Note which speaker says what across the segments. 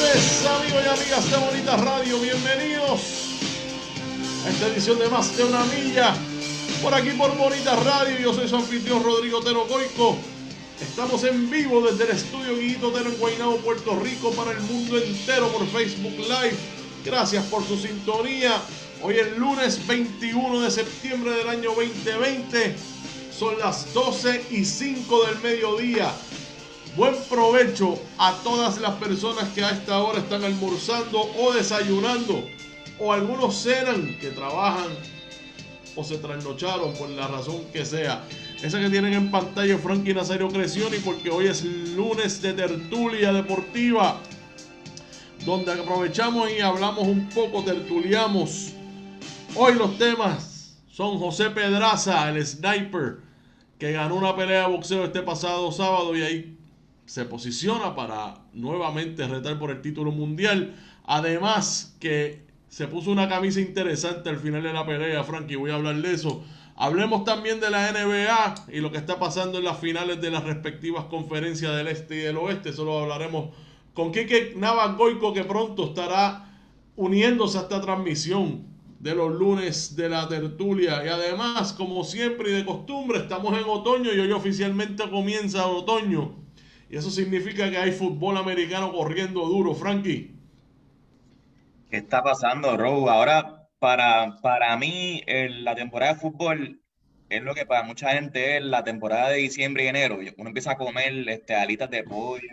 Speaker 1: tardes, amigos y amigas de Bonita Radio. Bienvenidos a esta edición de Más de una Milla. Por aquí por Bonita Radio. Yo soy su anfitrión Rodrigo Otero Coico. Estamos en vivo desde el estudio Guillito Otero en Guaynabo, Puerto Rico, para el mundo entero por Facebook Live. Gracias por su sintonía. Hoy es lunes 21 de septiembre del año 2020. Son las 12:05 del mediodía. Buen provecho a todas las personas que a esta hora están almorzando o desayunando, o algunos cenan, que trabajan o se trasnocharon por la razón que sea. Esa que tienen en pantalla es Frankie Nazario Crescioni, porque hoy es lunes de tertulia deportiva, donde aprovechamos y hablamos un poco, tertuliamos. Hoy los temas son José Pedraza, el sniper, que ganó una pelea de boxeo este pasado sábado y ahí se posiciona para nuevamente retar por el título mundial. Además que se puso una camisa interesante al final de la pelea, Frankie, voy a hablar de eso. Hablemos también de la NBA y lo que está pasando en las finales de las respectivas conferencias del este y del oeste. Eso lo hablaremos con Quique Navas Goico, que pronto estará uniéndose a esta transmisión de los lunes de la tertulia. Y además, como siempre y de costumbre, estamos en otoño y hoy oficialmente comienza el otoño. Y eso significa que hay fútbol americano corriendo duro, Frankie.
Speaker 2: ¿Qué está pasando, Rob? Ahora, para mí, la temporada de fútbol es lo que para mucha gente es la temporada de diciembre y enero. Uno empieza a comer alitas de pollo,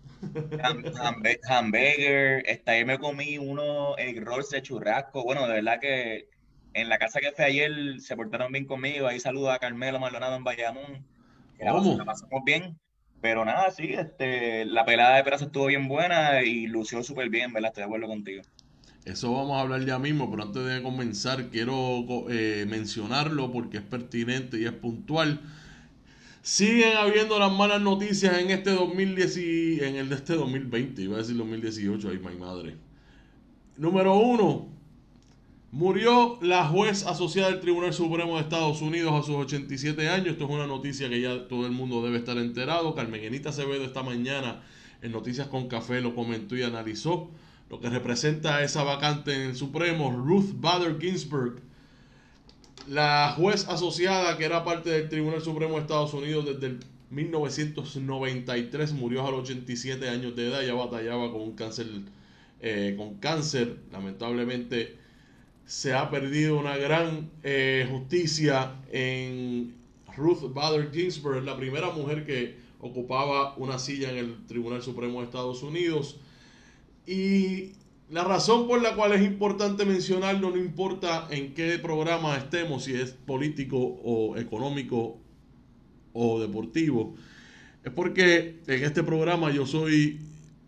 Speaker 2: hamburger. Ayer me comí egg rolls de churrasco. Bueno, de verdad que en la casa que fui ayer se portaron bien conmigo. Ahí saludo a Carmelo Maldonado en Bayamón, que la
Speaker 1: ¿Cómo?
Speaker 2: pasamos bien. Pero nada, sí, la pelada de pedazo estuvo bien buena y lució súper bien, ¿verdad? Estoy de acuerdo contigo.
Speaker 1: Eso vamos a hablar ya mismo, pero antes de comenzar quiero mencionarlo porque es pertinente y es puntual. Siguen habiendo las malas noticias en este 2010 en el de este 2020, iba a decir 2018, ay, mi madre. Número uno, murió la juez asociada del Tribunal Supremo de Estados Unidos a sus 87 años. Esto es una noticia que ya todo el mundo debe estar enterado. Carmen Enita Acevedo esta mañana en Noticias con Café lo comentó y analizó lo que representa esa vacante en el Supremo. Ruth Bader Ginsburg, la juez asociada que era parte del Tribunal Supremo de Estados Unidos desde el 1993, murió a los 87 años de edad. Ya batallaba con un cáncer, lamentablemente se ha perdido una gran justicia en Ruth Bader Ginsburg, la primera mujer que ocupaba una silla en el Tribunal Supremo de Estados Unidos. Y la razón por la cual es importante mencionarlo, no importa en qué programa estemos, si es político o económico o deportivo, es porque en este programa yo soy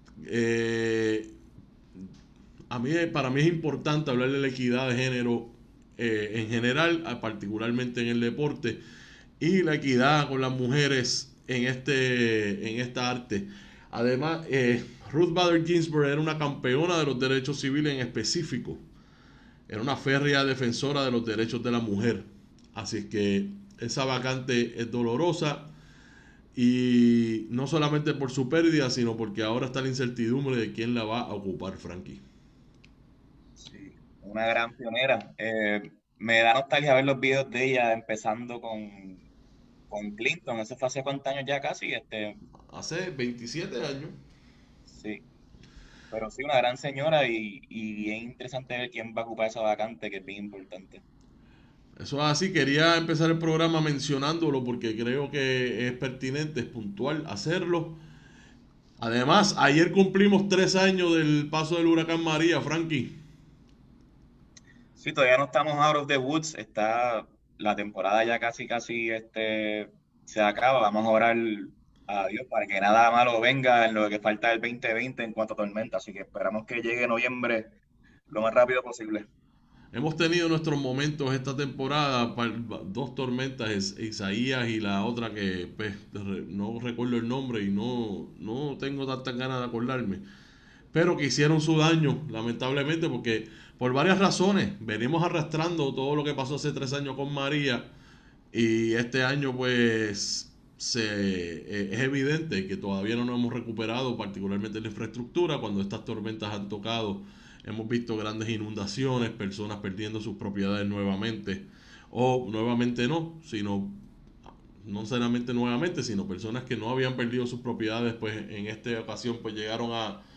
Speaker 1: para mí es importante hablar de la equidad de género en general, particularmente en el deporte, y la equidad con las mujeres en esta arte. Además, Ruth Bader Ginsburg era una campeona de los derechos civiles en específico. Era una férrea defensora de los derechos de la mujer. Así es que esa vacante es dolorosa, y no solamente por su pérdida, sino porque ahora está la incertidumbre de quién la va a ocupar, Frankie.
Speaker 2: Sí, una gran pionera. Me da nostalgia ver los videos de ella empezando con Clinton. Eso fue hace cuántos años ya casi.
Speaker 1: Hace 27 años.
Speaker 2: Sí, pero sí, una gran señora y bien interesante ver quién va a ocupar esa vacante, que es bien importante.
Speaker 1: Eso es así, quería empezar el programa mencionándolo porque creo que es pertinente, es puntual hacerlo. Además, ayer cumplimos 3 años del paso del huracán María, Frankie.
Speaker 2: Sí, todavía no estamos out of the woods. Está la temporada ya casi se acaba. Vamos a orar a Dios para que nada malo venga en lo que falta del 2020 en cuanto a tormenta. Así que esperamos que llegue noviembre lo más rápido posible.
Speaker 1: Hemos tenido nuestros momentos esta temporada, dos tormentas, Isaías y la otra que pues, no recuerdo el nombre y no tengo tantas ganas de acordarme, pero que hicieron su daño, lamentablemente, porque por varias razones venimos arrastrando todo lo que pasó hace 3 años con María, y este año pues es evidente que todavía no nos hemos recuperado, particularmente la infraestructura. Cuando estas tormentas han tocado, hemos visto grandes inundaciones, personas perdiendo sus propiedades nuevamente, o nuevamente no, sino no solamente nuevamente, sino personas que no habían perdido sus propiedades, pues en esta ocasión pues llegaron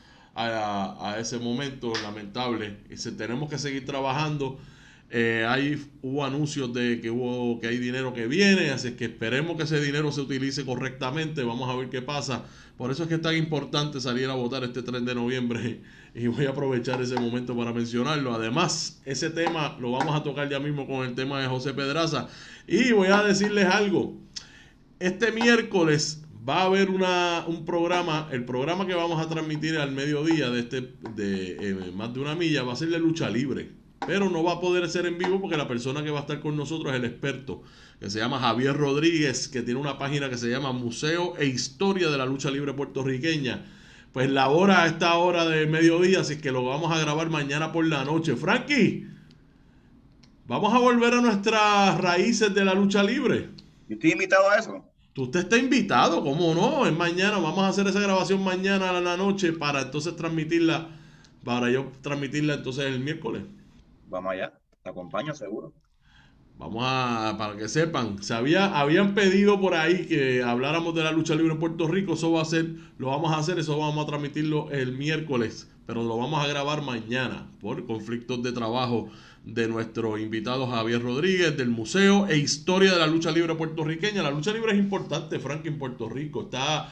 Speaker 1: a ese momento lamentable. Tenemos que seguir trabajando. Hubo anuncios de que hay dinero que viene, así que esperemos que ese dinero se utilice correctamente. Vamos a ver qué pasa. Por eso es que es tan importante salir a votar este 3 de noviembre y voy a aprovechar ese momento para mencionarlo. Además, ese tema lo vamos a tocar ya mismo con el tema de José Pedraza. Y voy a decirles algo. Este miércoles va a haber un programa, el programa que vamos a transmitir al mediodía de Más de una Milla va a ser de lucha libre. Pero no va a poder ser en vivo porque la persona que va a estar con nosotros es el experto, que se llama Javier Rodríguez, que tiene una página que se llama Museo e Historia de la Lucha Libre Puertorriqueña. Pues la hora a esta hora de mediodía, así que lo vamos a grabar mañana por la noche. Frankie, vamos a volver a nuestras raíces de la lucha libre.
Speaker 2: Yo estoy invitado a eso.
Speaker 1: Usted está invitado, ¿cómo no? Es mañana, vamos a hacer esa grabación mañana a la noche para entonces transmitirla, entonces el miércoles.
Speaker 2: Vamos allá, te acompaño seguro.
Speaker 1: Para que sepan, habían pedido por ahí que habláramos de la lucha libre en Puerto Rico. Eso lo vamos a hacer, eso vamos a transmitirlo el miércoles, pero lo vamos a grabar mañana por conflictos de trabajo de nuestro invitado Javier Rodríguez del Museo e Historia de la Lucha Libre Puertorriqueña. La lucha libre es importante, Frank, en Puerto Rico. Está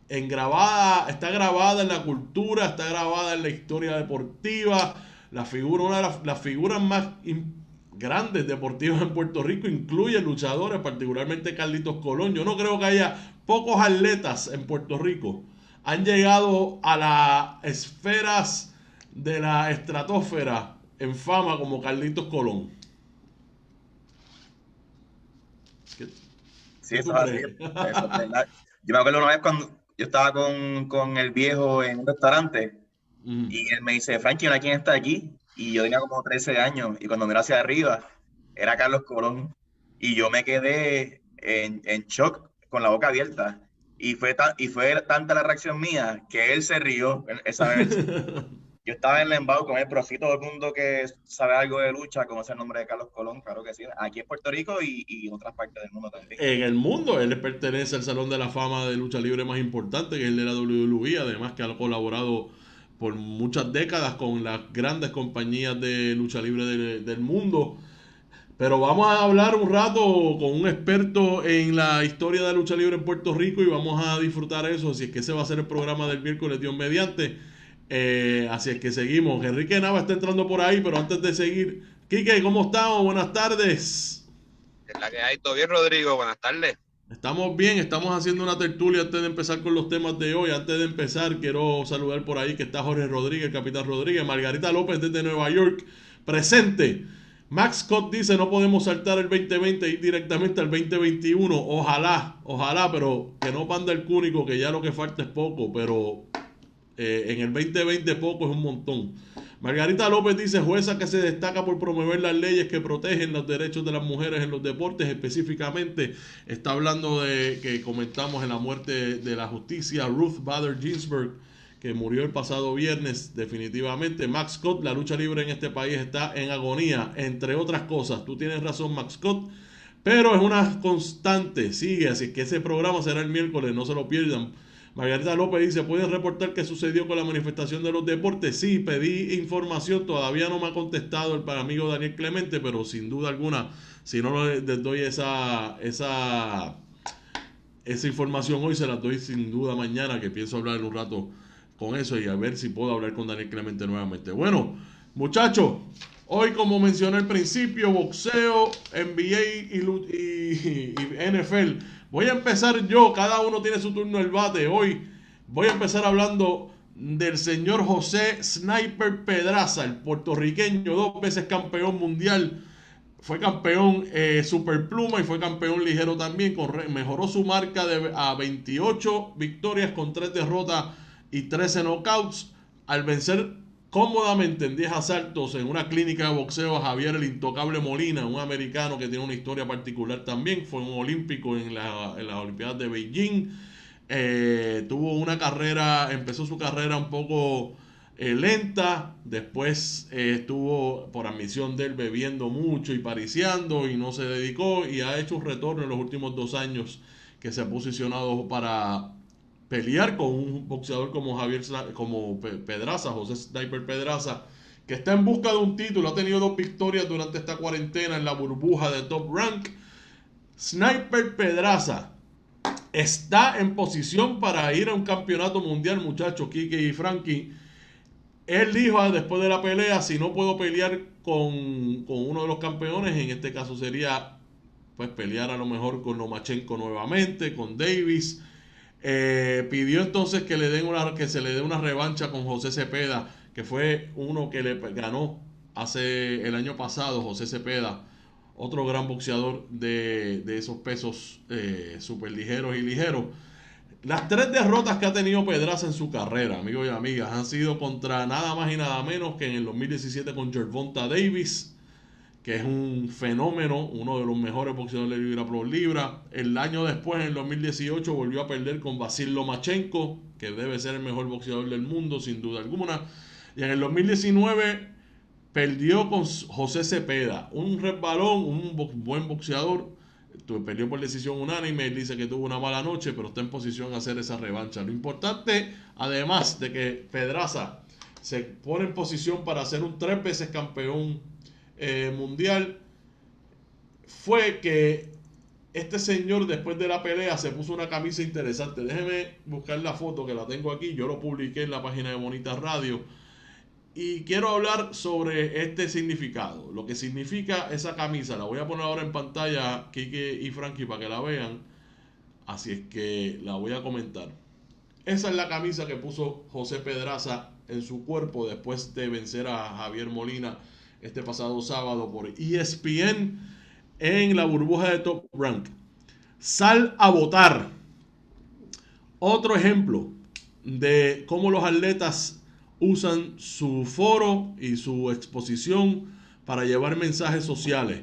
Speaker 1: grabada en la cultura, está grabada en la historia deportiva. Una de las figuras más grandes deportivas en Puerto Rico incluye luchadores, particularmente Carlitos Colón. Yo no creo que haya pocos atletas en Puerto Rico han llegado a las esferas de la estratosfera en fama como Carlitos Colón.
Speaker 2: Sí, eso es así. Yo me acuerdo una vez cuando yo estaba con el viejo en un restaurante y él me dice, Frankie, ¿quién está aquí? Y yo tenía como 13 años y cuando miré hacia arriba era Carlos Colón y yo me quedé en shock con la boca abierta y fue tanta la reacción mía que él se rió esa vez. Yo estaba en el embau con él, pero sí todo el mundo que sabe algo de lucha conoce el nombre de Carlos Colón, claro que sí, aquí en Puerto Rico y en otras partes del mundo también.
Speaker 1: En el mundo, él pertenece al Salón de la Fama de lucha libre más importante, que es el de la WWE, además que ha colaborado por muchas décadas con las grandes compañías de lucha libre del mundo. Pero vamos a hablar un rato con un experto en la historia de la lucha libre en Puerto Rico y vamos a disfrutar eso, así es que ese va a ser el programa del miércoles, Dios mediante. Así es que seguimos. Enrique Nava está entrando por ahí, pero antes de seguir, Quique, ¿cómo estamos? Buenas tardes.
Speaker 3: Es la que hay. ¿Todo bien, Rodrigo? Buenas tardes.
Speaker 1: Estamos bien, estamos haciendo una tertulia antes de empezar con los temas de hoy. Antes de empezar, quiero saludar por ahí que está Jorge Rodríguez, el Capitán Rodríguez, Margarita López desde Nueva York, presente. Max Scott dice, no podemos saltar el 2020 y ir directamente al 2021. Ojalá, pero que no panda el cúnico, que ya lo que falta es poco, pero en el 2020 poco es un montón. Margarita López dice, jueza que se destaca por promover las leyes que protegen los derechos de las mujeres en los deportes, específicamente está hablando de que comentamos en la muerte de la justicia Ruth Bader Ginsburg, que murió el pasado viernes. Definitivamente Max Scott, la lucha libre en este país está en agonía, entre otras cosas. Tú tienes razón, Max Scott, pero es una constante, sigue, así que ese programa será el miércoles, no se lo pierdan. Margarita López dice, ¿pueden reportar qué sucedió con la manifestación de los deportes? Sí, pedí información, todavía no me ha contestado el amigo Daniel Clemente, pero sin duda alguna, si no les doy esa información hoy, se la doy sin duda mañana, que pienso hablar en un rato con eso y a ver si puedo hablar con Daniel Clemente nuevamente. Bueno, muchachos, hoy como mencioné al principio, boxeo, NBA y NFL. Voy a empezar yo, cada uno tiene su turno el bate. Hoy voy a empezar hablando del señor José Sniper Pedraza, el puertorriqueño, 2 veces campeón mundial. Fue campeón superpluma y fue campeón ligero también. Mejoró su marca a 28 victorias con 3 derrotas y 13 knockouts al vencer cómodamente en 10 asaltos en una clínica de boxeo a Javier el Intocable Molina, un americano que tiene una historia particular también. Fue un olímpico en las Olimpiadas de Beijing. Tuvo una carrera, empezó su carrera un poco lenta, después estuvo por admisión de él bebiendo mucho y pariciando y no se dedicó, y ha hecho un retorno en los últimos 2 años que se ha posicionado para pelear con un boxeador como Pedraza, José Sniper Pedraza, que está en busca de un título. Ha tenido 2 victorias durante esta cuarentena en la burbuja de Top Rank. Sniper Pedraza está en posición para ir a un campeonato mundial, muchachos, Kike y Frankie. Él dijo después de la pelea: si no puedo pelear con uno de los campeones, en este caso sería pues pelear a lo mejor con Lomachenko nuevamente, con Davis. Pidió entonces que se le dé una revancha con José Cepeda, que fue uno que le ganó el año pasado. José Cepeda, otro gran boxeador de esos pesos super ligeros y ligeros. Las 3 derrotas que ha tenido Pedraza en su carrera, amigos y amigas, han sido contra nada más y nada menos que en el 2017 con Gervonta Davis, que es un fenómeno, uno de los mejores boxeadores de libra por libra. El año después, en el 2018, volvió a perder con Vasil Lomachenko, que debe ser el mejor boxeador del mundo, sin duda alguna. Y en el 2019 perdió con José Cepeda, un resbalón, un buen boxeador. Perdió por decisión unánime. Él dice que tuvo una mala noche, pero está en posición de hacer esa revancha. Lo importante, además de que Pedraza se pone en posición para ser un 3 veces campeón mundial, fue que este señor, después de la pelea, se puso una camisa interesante. Déjeme buscar la foto, que la tengo aquí. Yo lo publiqué en la página de Bonita Radio. Y quiero hablar sobre este significado, lo que significa esa camisa. La voy a poner ahora en pantalla, Kike y Frankie, para que la vean. Así es que la voy a comentar. Esa es la camisa que puso José Pedraza en su cuerpo después de vencer a Javier Molina este pasado sábado por ESPN en la burbuja de Top Rank. Sal a votar. Otro ejemplo de cómo los atletas usan su foro y su exposición para llevar mensajes sociales.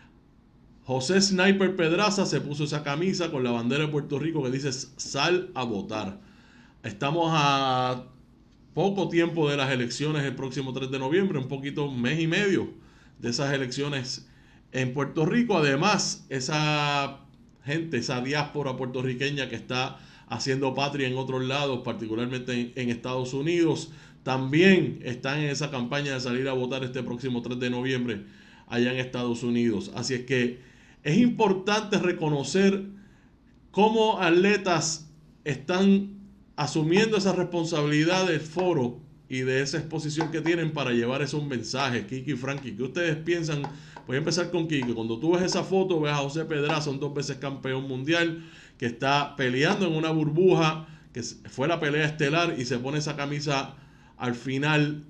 Speaker 1: José Sniper Pedraza se puso esa camisa con la bandera de Puerto Rico que dice sal a votar. Estamos a poco tiempo de las elecciones el próximo 3 de noviembre, un poquito, mes y medio de esas elecciones en Puerto Rico. Además, esa gente, esa diáspora puertorriqueña que está haciendo patria en otros lados, particularmente en Estados Unidos, también están en esa campaña de salir a votar este próximo 3 de noviembre allá en Estados Unidos. Así es que es importante reconocer cómo atletas están asumiendo esa responsabilidad del foro y de esa exposición que tienen para llevar esos mensajes. Kike y Frankie, ¿qué ustedes piensan? Voy a empezar con Kike. Cuando tú ves esa foto, ves a José Pedraza, un 2 veces campeón mundial, que está peleando en una burbuja, que fue la pelea estelar, y se pone esa camisa al final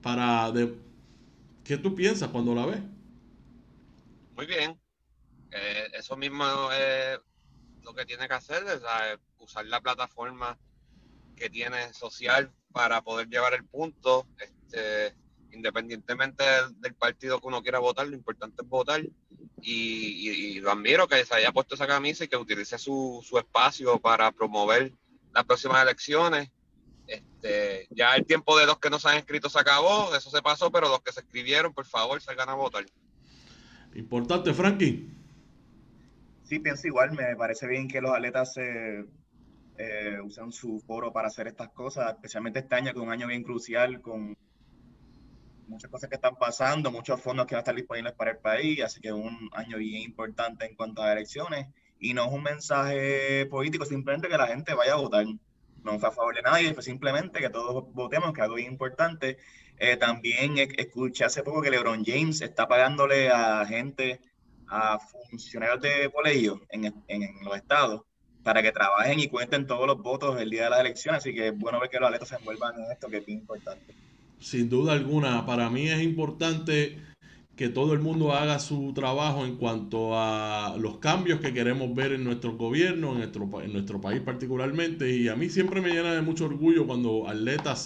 Speaker 1: ¿qué tú piensas cuando la ves?
Speaker 3: Muy bien. Eso mismo es lo que tiene que hacer, es usar la plataforma que tiene social para poder llevar el punto, independientemente del partido que uno quiera votar. Lo importante es votar, y lo admiro que se haya puesto esa camisa y que utilice su espacio para promover las próximas elecciones. Ya el tiempo de los que no se han inscrito se acabó, eso se pasó, pero los que se inscribieron, por favor, salgan a votar.
Speaker 1: Importante, Frankie.
Speaker 2: Sí, pienso igual. Me parece bien que los atletas usan su foro para hacer estas cosas, especialmente este año, que es un año bien crucial, con muchas cosas que están pasando, muchos fondos que van a estar disponibles para el país, así que es un año bien importante en cuanto a elecciones, y no es un mensaje político, simplemente que la gente vaya a votar. No es a favor de nadie, fue simplemente que todos votemos, que es algo bien importante. También escuché hace poco que LeBron James está pagándole a funcionarios de colegio en los estados, para que trabajen y cuenten todos los votos el día de las elecciones. Así que es bueno ver que los atletas se envuelvan en esto, que es bien importante.
Speaker 1: Sin duda alguna, para mí es importante que todo el mundo haga su trabajo en cuanto a los cambios que queremos ver en nuestro gobierno, en nuestro país particularmente. Y a mí siempre me llena de mucho orgullo cuando atletas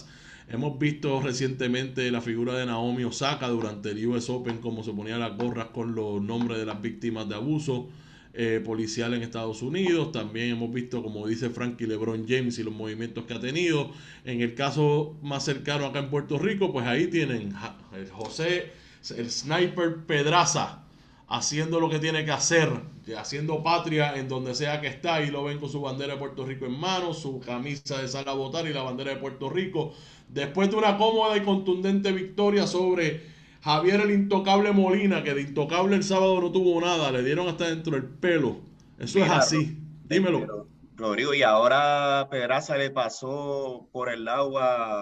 Speaker 1: Hemos visto recientemente la figura de Naomi Osaka durante el US Open, como se ponía las gorras con los nombres de las víctimas de abuso policial en Estados Unidos. También hemos visto, como dice Frankie, LeBron James y los movimientos que ha tenido. En el caso más cercano acá en Puerto Rico, pues ahí tienen José, el sniper Pedraza, haciendo lo que tiene que hacer, haciendo patria en donde sea que está, y lo ven con su bandera de Puerto Rico en mano, su camisa de sal a votar y la bandera de Puerto Rico, después de una cómoda y contundente victoria sobre Javier el Intocable Molina, que de intocable el sábado no tuvo nada, le dieron hasta dentro del pelo. Eso es
Speaker 2: Mira,
Speaker 1: así, dímelo.
Speaker 2: Rodrigo, y ahora Pedraza le pasó por el lado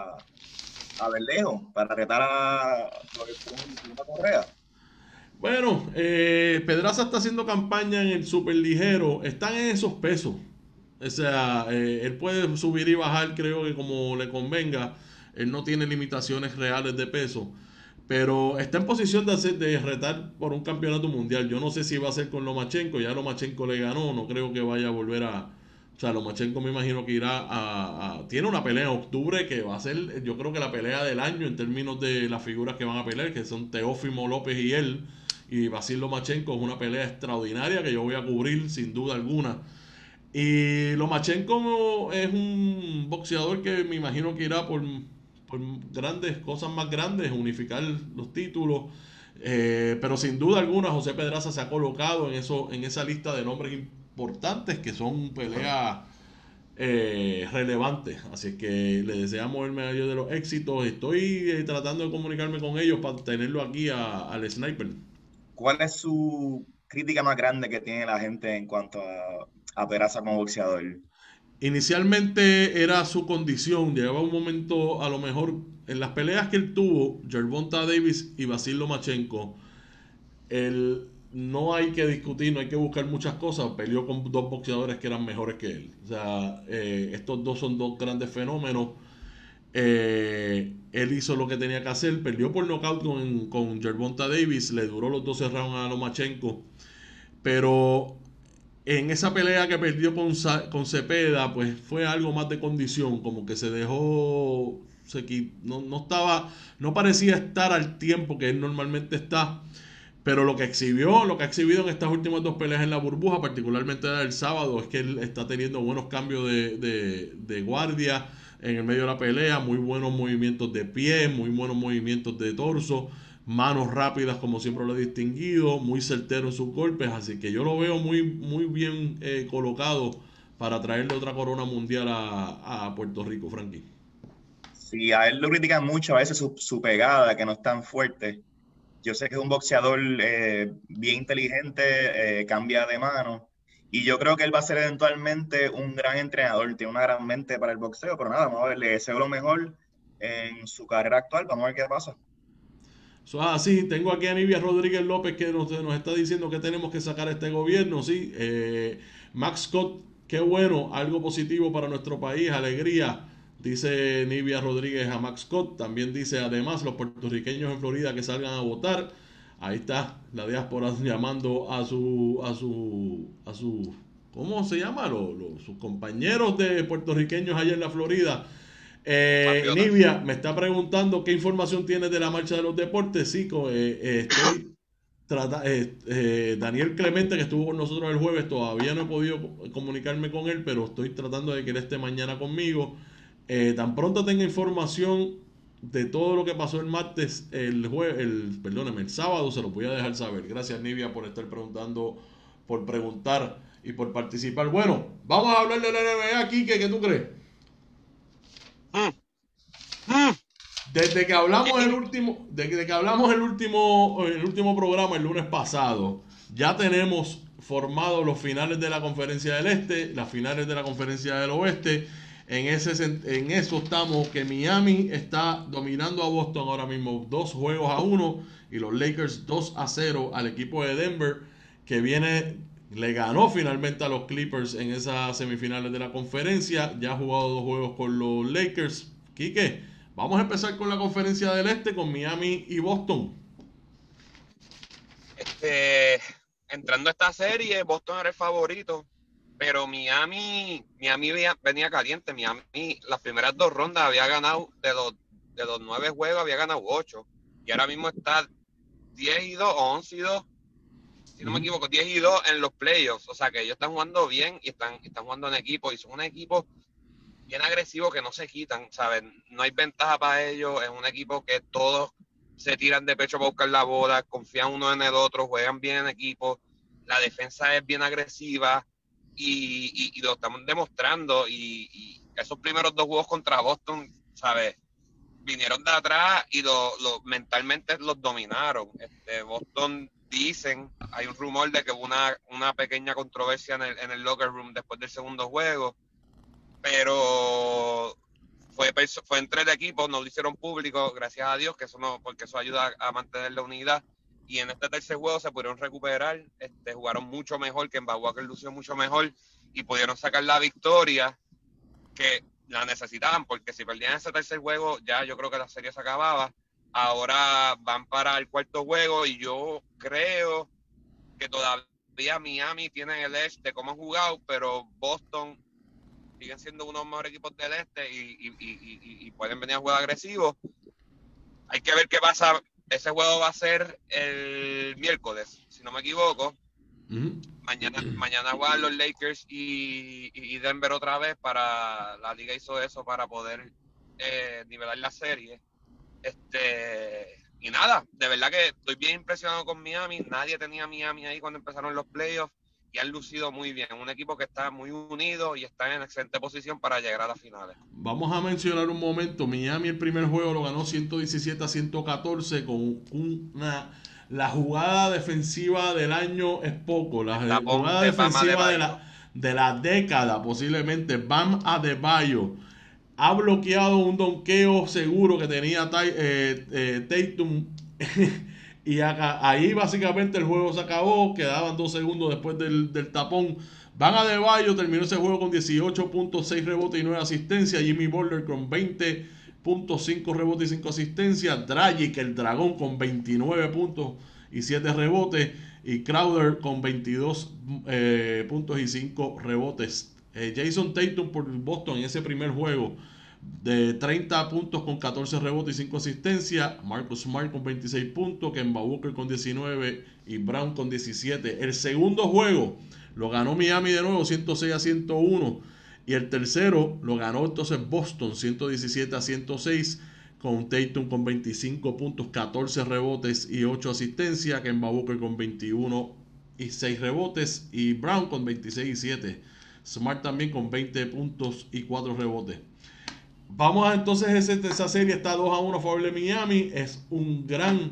Speaker 2: a Verdejo para retar a una Correa.
Speaker 1: Bueno, Pedraza está haciendo campaña en el superligero, están en esos pesos. O sea, él puede subir y bajar, creo que como le convenga. Él no tiene limitaciones reales de peso. Pero está en posición de retar por un campeonato mundial. Yo no sé si va a ser con Lomachenko. Ya Lomachenko le ganó. No creo que vaya a volver a... O sea, Lomachenko me imagino que irá tiene una pelea en octubre que va a ser, yo creo que la pelea del año en términos de las figuras que van a pelear, que son Teófimo López y él. Y Vasil Lomachenko es una pelea extraordinaria que yo voy a cubrir sin duda alguna. Y Lomachenko es un boxeador que me imagino que irá por grandes cosas más grandes, unificar los títulos. Pero sin duda alguna José Pedraza se ha colocado en esa lista de nombres importantes que son peleas relevantes. Así que le deseamos el mayor de los éxitos. Estoy tratando de comunicarme con ellos para tenerlo aquí al Sniper.
Speaker 2: ¿Cuál es su crítica más grande que tiene la gente en cuanto a Pedraza como boxeador?
Speaker 1: Inicialmente era su condición, llegaba un momento, a lo mejor en las peleas que él tuvo, Gervonta Davis y Vasil Lomachenko, no hay que discutir, no hay que buscar muchas cosas, peleó con dos boxeadores que eran mejores que él. O sea, estos dos son dos grandes fenómenos. Él hizo lo que tenía que hacer, perdió por nocaut con Gervonta Davis, le duró los 12 rounds a Lomachenko, pero en esa pelea que perdió con Cepeda, pues fue algo más de condición, como que se dejó, no estaba, no parecía estar al tiempo que él normalmente está. Pero lo que ha exhibido en estas últimas dos peleas en la burbuja, particularmente el sábado, es que él está teniendo buenos cambios de guardia en el medio de la pelea, muy buenos movimientos de pie, muy buenos movimientos de torso, manos rápidas como siempre lo he distinguido, muy certero en sus golpes, así que yo lo veo muy, muy bien colocado para traerle otra corona mundial a Puerto Rico, Frankie.
Speaker 2: Sí, a él lo critican mucho a veces su pegada, que no es tan fuerte. Yo sé que es un boxeador bien inteligente, cambia de mano, y yo creo que él va a ser eventualmente un gran entrenador, tiene una gran mente para el boxeo, pero nada, vamos a ver, le deseo lo mejor en su carrera actual, vamos a ver qué pasa.
Speaker 1: Sí, tengo aquí a Nivia Rodríguez López que nos está diciendo que tenemos que sacar a este gobierno, sí. Max Scott, qué bueno, algo positivo para nuestro país, alegría, dice Nivia Rodríguez a Max Scott. También dice, además, los puertorriqueños en Florida que salgan a votar. Ahí está la diáspora llamando a su ¿cómo se llama? Sus compañeros de puertorriqueños allá en la Florida. Nivia me está preguntando qué información tienes de la marcha de los deportes. Sí, estoy Daniel Clemente, que estuvo con nosotros el jueves, todavía no he podido comunicarme con él, pero estoy tratando de que él esté mañana conmigo. Tan pronto tenga información de todo lo que pasó el martes, el sábado, se lo voy a dejar saber. Gracias, Nivia, por estar preguntando, por preguntar y por participar. Bueno, vamos a hablar de la NBA aquí, ¿qué tú crees? Desde que hablamos el último programa el lunes pasado, ya tenemos formados los finales de la Conferencia del Este, las finales de la Conferencia del Oeste. En eso estamos, que Miami está dominando a Boston ahora mismo 2-1, y los Lakers 2-0 al equipo de Denver, que le ganó finalmente a los Clippers en esas semifinales de la conferencia. Ya ha jugado 2 juegos con los Lakers. Quique, vamos a empezar con la Conferencia del Este, con Miami y Boston.
Speaker 3: Entrando a esta serie, Boston era el favorito, pero Miami venía caliente. Miami las primeras 2 rondas había ganado de los de los 9 juegos había ganado 8. Y ahora mismo está 10-2 o 11-2, si no me equivoco, 10-2 en los playoffs. O sea que ellos están jugando bien y están jugando en equipo. Y son un equipo bien agresivo que no se quitan, ¿sabes? No hay ventaja para ellos. Es un equipo que todos se tiran de pecho para buscar la bola, confían uno en el otro, juegan bien en equipo. La defensa es bien agresiva y lo estamos demostrando. Y esos primeros 2 juegos contra Boston, ¿sabes? Vinieron de atrás y mentalmente los dominaron. Boston, dicen, hay un rumor de que hubo una pequeña controversia en el locker room después del segundo juego, pero fue entre el equipo, no lo hicieron público, gracias a Dios, que eso no, porque eso ayuda a mantener la unidad. Y en este tercer juego se pudieron recuperar, jugaron mucho mejor, que Kemba Walker lució mucho mejor y pudieron sacar la victoria que la necesitaban, porque si perdían ese tercer juego, ya yo creo que la serie se acababa. Ahora van para el cuarto juego y yo creo que todavía Miami tiene el edge de cómo han jugado, pero Boston siguen siendo uno de los mejores equipos del este y pueden venir a jugar agresivos. Hay que ver qué pasa. Ese juego va a ser el miércoles, si no me equivoco. Mañana juegan los Lakers y Denver otra vez. La liga hizo eso para poder nivelar la serie. Y nada, de verdad que estoy bien impresionado con Miami. Nadie tenía Miami ahí cuando empezaron los playoffs y han lucido muy bien. Un equipo que está muy unido y está en excelente posición para llegar a las finales.
Speaker 1: Vamos a mencionar un momento. Miami el primer juego lo ganó 117-114 con la jugada defensiva del año es poco. La jugada defensiva de la década posiblemente. Bam Adebayo ha bloqueado un donqueo seguro que tenía Tatum. Y ahí básicamente el juego se acabó. Quedaban 2 segundos después del tapón. Bam Adebayo terminó ese juego con 18.6 rebotes y 9 asistencias. Jimmy Butler con 20.5 rebotes y 5 asistencias. Dragic, el dragón, con 29 puntos y 7 rebotes. Y Crowder con 22 puntos y 5 rebotes. Jason Tatum por Boston en ese primer juego de 30 puntos con 14 rebotes y 5 asistencias. Marcus Smart con 26 puntos, Kemba Walker con 19 y Brown con 17. El segundo juego lo ganó Miami de nuevo 106-101 y el tercero lo ganó entonces Boston 117-106 con Tatum con 25 puntos, 14 rebotes y 8 asistencias, Kemba Walker con 21 y 6 rebotes y Brown con 26 y 7. Smart también con 20 puntos y 4 rebotes. Vamos entonces, esa serie está 2-1 a favor de Miami. Es una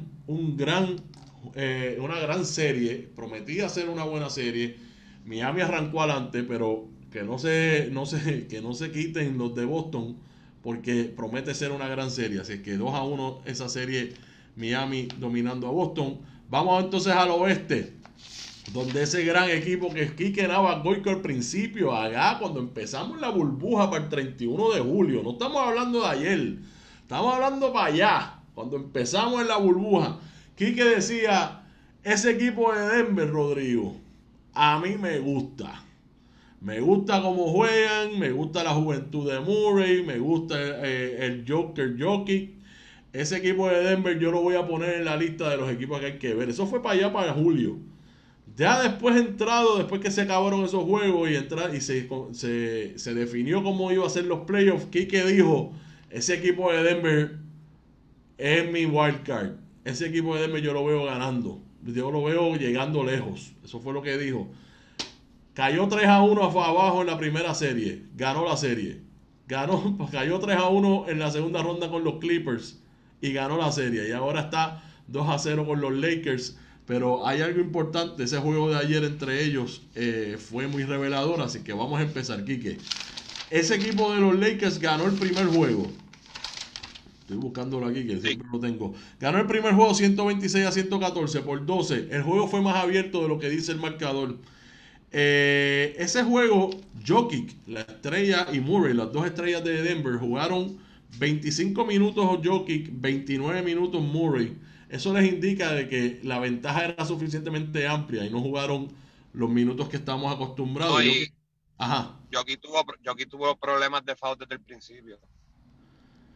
Speaker 1: gran serie. Prometía ser una buena serie. Miami arrancó adelante, pero que no se quiten los de Boston, porque promete ser una gran serie. Así que 2-1 esa serie, Miami dominando a Boston. Vamos entonces al oeste, donde ese gran equipo que Quique Goico al principio, allá cuando empezamos la burbuja para el 31 de julio, no estamos hablando de ayer, estamos hablando para allá, cuando empezamos en la burbuja, Quique decía, ese equipo de Denver, Rodrigo, a mí me gusta cómo juegan, me gusta la juventud de Murray, me gusta el Jokic. Ese equipo de Denver yo lo voy a poner en la lista de los equipos que hay que ver. Eso fue para allá, para julio. Ya después después que se acabaron esos juegos y se definió cómo iba a ser los playoffs, Quique dijo, ese equipo de Denver es mi wildcard. Ese equipo de Denver yo lo veo ganando. Yo lo veo llegando lejos. Eso fue lo que dijo. Cayó 3-1 abajo en la primera serie. Ganó la serie. Cayó 3-1 en la segunda ronda con los Clippers y ganó la serie. Y ahora está 2-0 con los Lakers. Pero hay algo importante, ese juego de ayer entre ellos fue muy revelador, así que vamos a empezar, Quique. Ese equipo de los Lakers ganó el primer juego. Estoy buscándolo aquí, que siempre lo tengo. Ganó el primer juego 126-114 por 12. El juego fue más abierto de lo que dice el marcador. Ese juego, Jokic, la estrella, y Murray, las dos estrellas de Denver, jugaron 25 minutos Jokic, 29 minutos Murray. Eso les indica de que la ventaja era suficientemente amplia y no jugaron los minutos que estamos acostumbrados.
Speaker 3: Jokic tuvo problemas de foul desde el principio.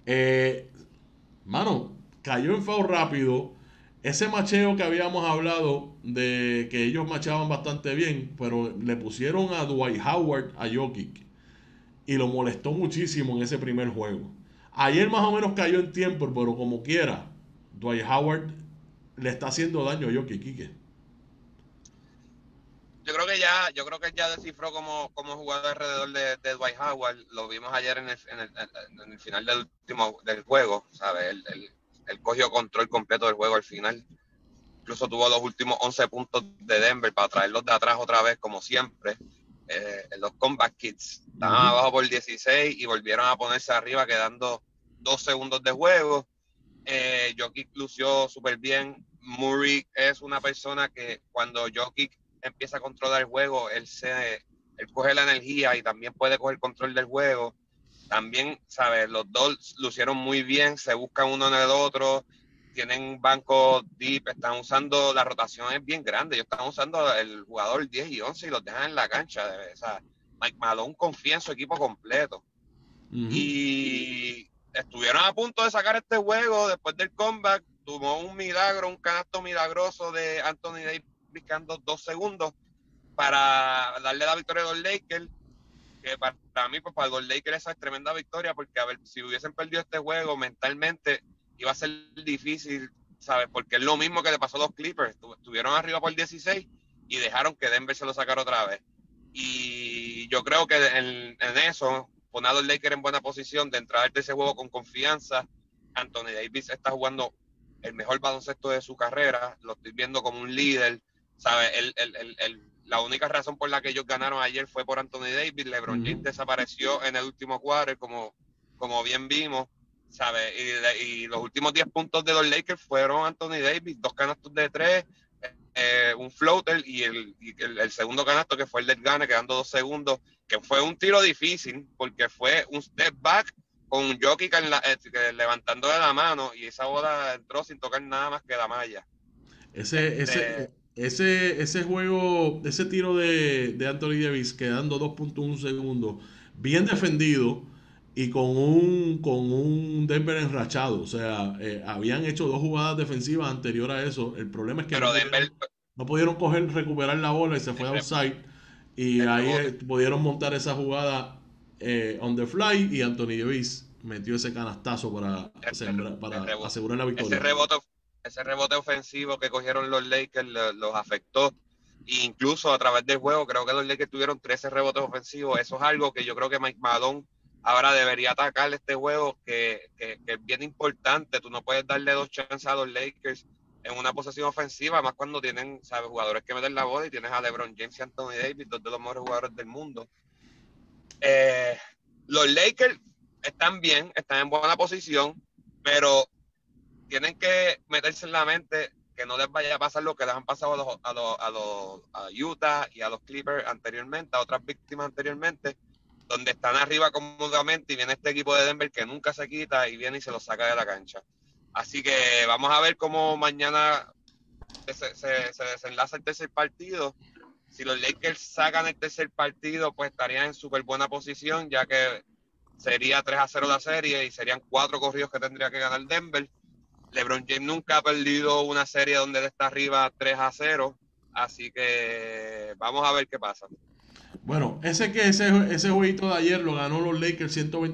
Speaker 1: Eh, Mano, cayó en foul rápido. Ese macheo que habíamos hablado de que ellos macheaban bastante bien, pero le pusieron a Dwight Howard a Jokic y lo molestó muchísimo en ese primer juego. Ayer más o menos cayó en tiempo, pero como quiera, Dwight Howard le está haciendo daño a Jokic, Quique.
Speaker 3: Yo creo que él ya descifró cómo jugar alrededor de Dwight Howard. Lo vimos ayer en el final del juego, ¿sabes? Él cogió control completo del juego al final. Incluso tuvo los últimos 11 puntos de Denver para traerlos de atrás otra vez, como siempre. En los comeback kits estaban abajo por 16 y volvieron a ponerse arriba, quedando 2 segundos de juego. Jokic lució súper bien. Murray es una persona que cuando Jokic empieza a controlar el juego, él coge la energía y también puede coger control del juego. También, ¿sabes? Los dos lucieron muy bien, se buscan uno en el otro, tienen banco deep, están usando, la rotación es bien grande, ellos están usando el jugador 10 y 11 y los dejan en la cancha. O sea, Mike Malone confía en su equipo completo. Y estuvieron a punto de sacar este juego después del comeback. Tuvo un canasto milagroso de Anthony Davis quedando 2 segundos para darle la victoria a los Lakers, que para mí, pues para los Lakers esa es tremenda victoria, porque a ver, si hubiesen perdido este juego mentalmente iba a ser difícil, ¿sabes? Porque es lo mismo que le pasó a los Clippers, estuvieron arriba por 16 y dejaron que Denver se lo sacara otra vez. Y yo creo que en eso, poner a los Lakers en buena posición de entrar de ese juego con confianza. Anthony Davis está jugando el mejor baloncesto de su carrera, lo estoy viendo como un líder, ¿sabes? La única razón por la que ellos ganaron ayer fue por Anthony Davis. LeBron James desapareció en el último cuarto, como bien vimos, ¿sabes? Y los últimos 10 puntos de los Lakers fueron Anthony Davis, 2 canastos de 3, un floater y el segundo canasto que fue el del Gane, quedando 2 segundos, que fue un tiro difícil porque fue un step back con Jokic levantando de la mano y esa bola entró sin tocar nada más que la malla.
Speaker 1: Ese juego, ese tiro de Anthony Davis quedando 2.1 segundos, bien defendido y con un Denver enrachado. O sea, habían hecho 2 jugadas defensivas anterior a eso. El problema es que no pudieron recuperar la bola y se fue outside. Y ahí pudieron montar esa jugada on the fly y Anthony Davis metió ese canastazo para asegurar la victoria.
Speaker 3: Ese rebote ofensivo que cogieron los Lakers los afectó. E incluso a través del juego, creo que los Lakers tuvieron 13 rebotes ofensivos. Eso es algo que yo creo que Mike Malone ahora debería atacar este juego, que es bien importante. Tú no puedes darle 2 chances a los Lakers en una posesión ofensiva, más cuando tienen, ¿sabes?, jugadores que meten la bola y tienes a LeBron James y Anthony Davis, 2 de los mejores jugadores del mundo. Los Lakers están bien, están en buena posición, pero tienen que meterse en la mente que no les vaya a pasar lo que les han pasado a Utah y a los Clippers anteriormente, a otras víctimas anteriormente, donde están arriba cómodamente y viene este equipo de Denver que nunca se quita y viene y se los saca de la cancha. Así que vamos a ver cómo mañana se desenlaza el tercer partido. Si los Lakers sacan el tercer partido, pues estarían en súper buena posición, ya que sería 3-0 la serie y serían 4 corridos que tendría que ganar Denver. LeBron James nunca ha perdido una serie donde él está arriba 3-0, así que vamos a ver qué pasa.
Speaker 1: Bueno, ese jueguito de ayer lo ganó los Lakers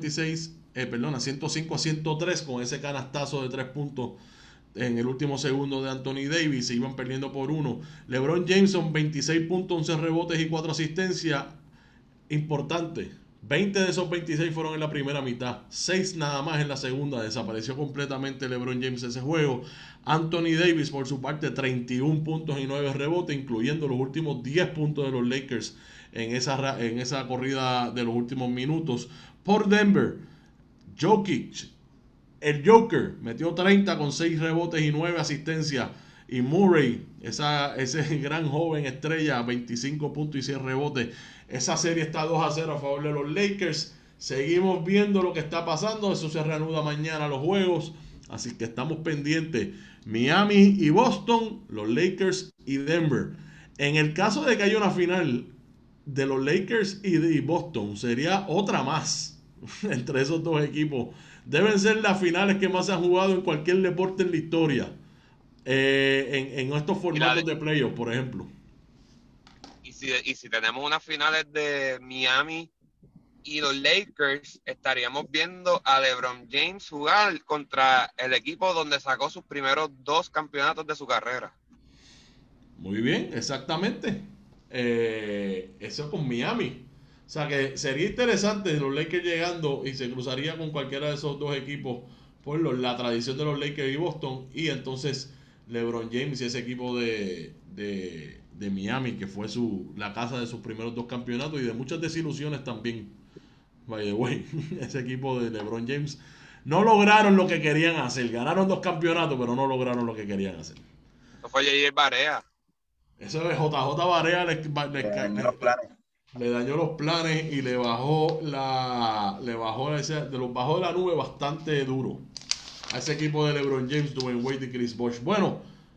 Speaker 1: 105-103 con ese canastazo de 3 puntos en el último segundo de Anthony Davis. Se iban perdiendo por 1. LeBron James son 26 puntos, 11 rebotes y 4 asistencias. Importante. 20 de esos 26 fueron en la primera mitad, 6 nada más en la segunda. Desapareció completamente LeBron James ese juego. Anthony Davis, por su parte, 31 puntos y 9 rebotes, incluyendo los últimos 10 puntos de los Lakers en esa corrida de los últimos minutos. Por Denver, Jokic, el Joker, metió 30 con 6 rebotes y 9 asistencias. Y Murray, ese gran joven estrella, 25 puntos y 6 rebotes. Esa serie está 2-0 a favor de los Lakers. Seguimos viendo lo que está pasando. Eso se reanuda mañana los juegos. Así que estamos pendientes. Miami y Boston, los Lakers y Denver. En el caso de que haya una final de los Lakers y Boston, sería otra más entre esos dos equipos Deben ser las finales que más se han jugado en cualquier deporte en la historia. En estos formatos de playoffs, por ejemplo.
Speaker 3: Y si tenemos unas finales de Miami y los Lakers, estaríamos viendo a LeBron James jugar contra el equipo donde sacó sus primeros 2 campeonatos de su carrera.
Speaker 1: Muy bien, exactamente. Eso con Miami. O sea que sería interesante los Lakers llegando y se cruzaría con cualquiera de esos dos equipos por la tradición de los Lakers y Boston. Y entonces LeBron James y ese equipo de Miami, que fue la casa de sus primeros 2 campeonatos y de muchas desilusiones también. By the way, ese equipo de LeBron James no lograron lo que querían hacer. Ganaron 2 campeonatos, pero no lograron lo que querían hacer.
Speaker 3: Eso fue J.J. Barea.
Speaker 1: Eso de JJ Barea le dañó los planes y le bajó de la nube bastante duro a ese equipo de LeBron James, Dwayne Wade y Chris Bosh. Bueno,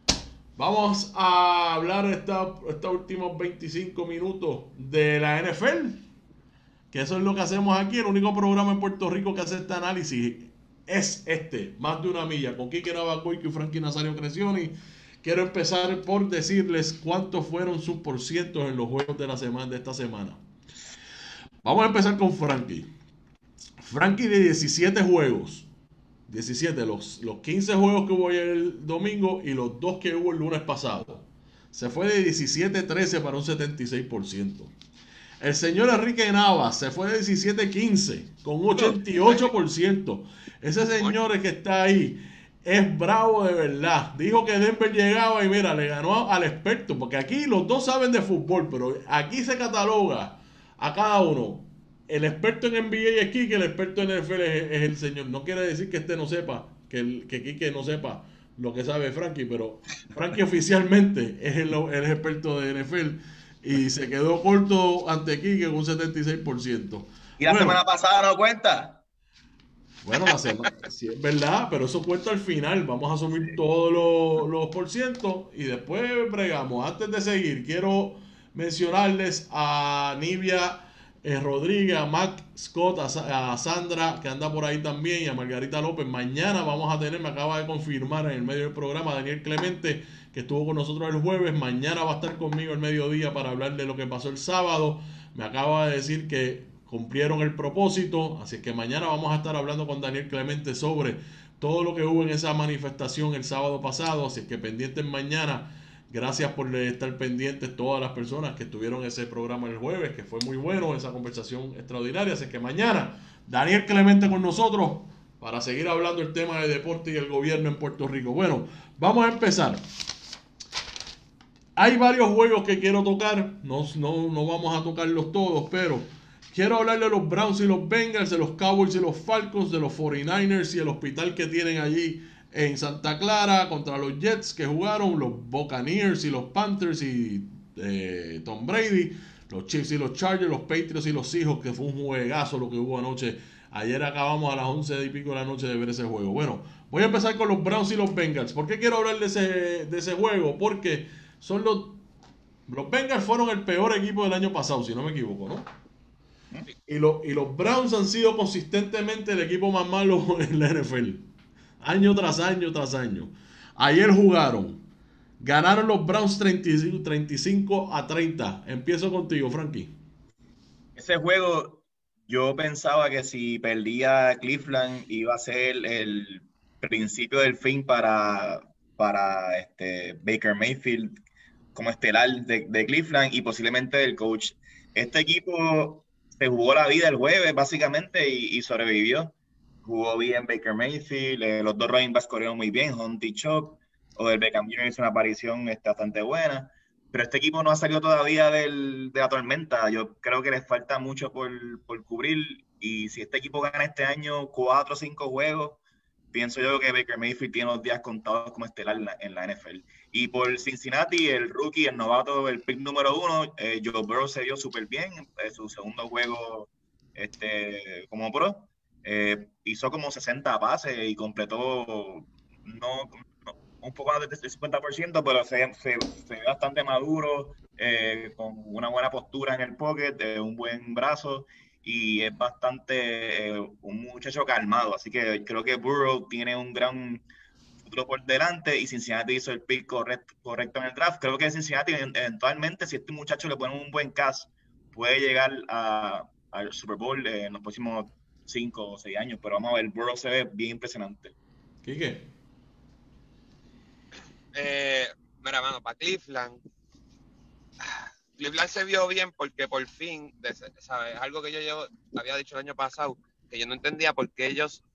Speaker 1: vamos a hablar estos últimos 25 minutos de la NFL, que eso es lo que hacemos aquí. El único programa en Puerto Rico que hace este análisis es Más de una Milla, con Quique Navacoico y Frankie Nazario Crescioni. Quiero empezar por decirles cuántos fueron sus porcientos en los juegos de esta semana. Vamos a empezar con Frankie. Frankie de 17 juegos. 17, los 15 juegos que hubo el domingo y los 2 que hubo el lunes pasado. Se fue de 17-13 para un 76%. El señor Enrique Navas se fue de 17-15 con un 88%. Ese señor que está ahí es bravo de verdad. Dijo que Denver llegaba y mira, le ganó al experto. Porque aquí los dos saben de fútbol, pero aquí se cataloga a cada uno. El experto en NBA es Quique, el experto en NFL es el señor. No quiere decir que este no sepa, que Quique no sepa lo que sabe Frankie, pero Frankie oficialmente es el experto de NFL y se quedó corto ante Quique con un 76%.
Speaker 2: ¿Y la semana pasada no cuenta?
Speaker 1: Bueno, la semana, sí es verdad, pero eso cuenta al final. Vamos a asumir todos los porcientos y después bregamos. Antes de seguir, quiero mencionarles a Nivia Rodríguez, a Mac Scott, a Sandra, que anda por ahí también, y a Margarita López. Mañana vamos a tener, me acaba de confirmar en el medio del programa, Daniel Clemente, que estuvo con nosotros el jueves. Mañana va a estar conmigo el mediodía para hablar de lo que pasó el sábado. Me acaba de decir que cumplieron el propósito, así que mañana vamos a estar hablando con Daniel Clemente sobre todo lo que hubo en esa manifestación el sábado pasado, así que pendientes mañana. Gracias por estar pendientes todas las personas que estuvieron en ese programa el jueves, que fue muy bueno, esa conversación extraordinaria, así que mañana Daniel Clemente con nosotros para seguir hablando el tema de deporte y el gobierno en Puerto Rico. Bueno, vamos a empezar. Hay varios juegos que quiero tocar, no vamos a tocarlos todos, pero quiero hablar de los Browns y los Bengals, de los Cowboys y los Falcons, de los 49ers y el hospital que tienen allí en Santa Clara contra los Jets que jugaron, los Buccaneers y los Panthers y Tom Brady, los Chiefs y los Chargers, los Patriots y los Seahawks, que fue un juegazo lo que hubo anoche. Ayer acabamos a las 11 y pico de la noche de ver ese juego. Bueno, voy a empezar con los Browns y los Bengals. ¿Por qué quiero hablar de ese juego? Porque son los Bengals fueron el peor equipo del año pasado, si no me equivoco, ¿no? Y los Browns han sido consistentemente el equipo más malo en la NFL. Año tras año tras año. Ayer jugaron. Ganaron los Browns 35-30. Empiezo contigo, Frankie.
Speaker 2: Ese juego, yo pensaba que si perdía Cleveland iba a ser el principio del fin para Baker Mayfield como estelar de Cleveland y posiblemente del coach. Este equipo se jugó la vida el jueves básicamente y sobrevivió. Jugó bien Baker Mayfield, los dos running backs corrieron muy bien, Hunt y Chop, Odell Beckham Jr. hizo una aparición bastante buena, pero este equipo no ha salido todavía de la tormenta. Yo creo que les falta mucho por cubrir, y si este equipo gana este año 4 o 5 juegos, pienso yo que Baker Mayfield tiene los días contados como estelar en la NFL. Y por Cincinnati, el rookie, el novato, el pick número 1, Joe Burrow se vio súper bien en su segundo juego como pro. Hizo como 60 pases y completó un poco más del 50%, pero se ve bastante maduro, con una buena postura en el pocket, un buen brazo, y es bastante un muchacho calmado, así que creo que Burrow tiene un gran futuro por delante y Cincinnati hizo el pick correcto en el draft. Creo que Cincinnati eventualmente, si este muchacho le pone un buen cast, puede llegar al Super Bowl en los próximos 5 o 6 años, pero vamos a ver, Burrow se ve bien impresionante.
Speaker 1: ¿Quique?
Speaker 3: Mira, mano, para Cleveland se vio bien porque por fin, ¿sabes? Algo que yo había dicho el año pasado, que yo no entendía por qué ellos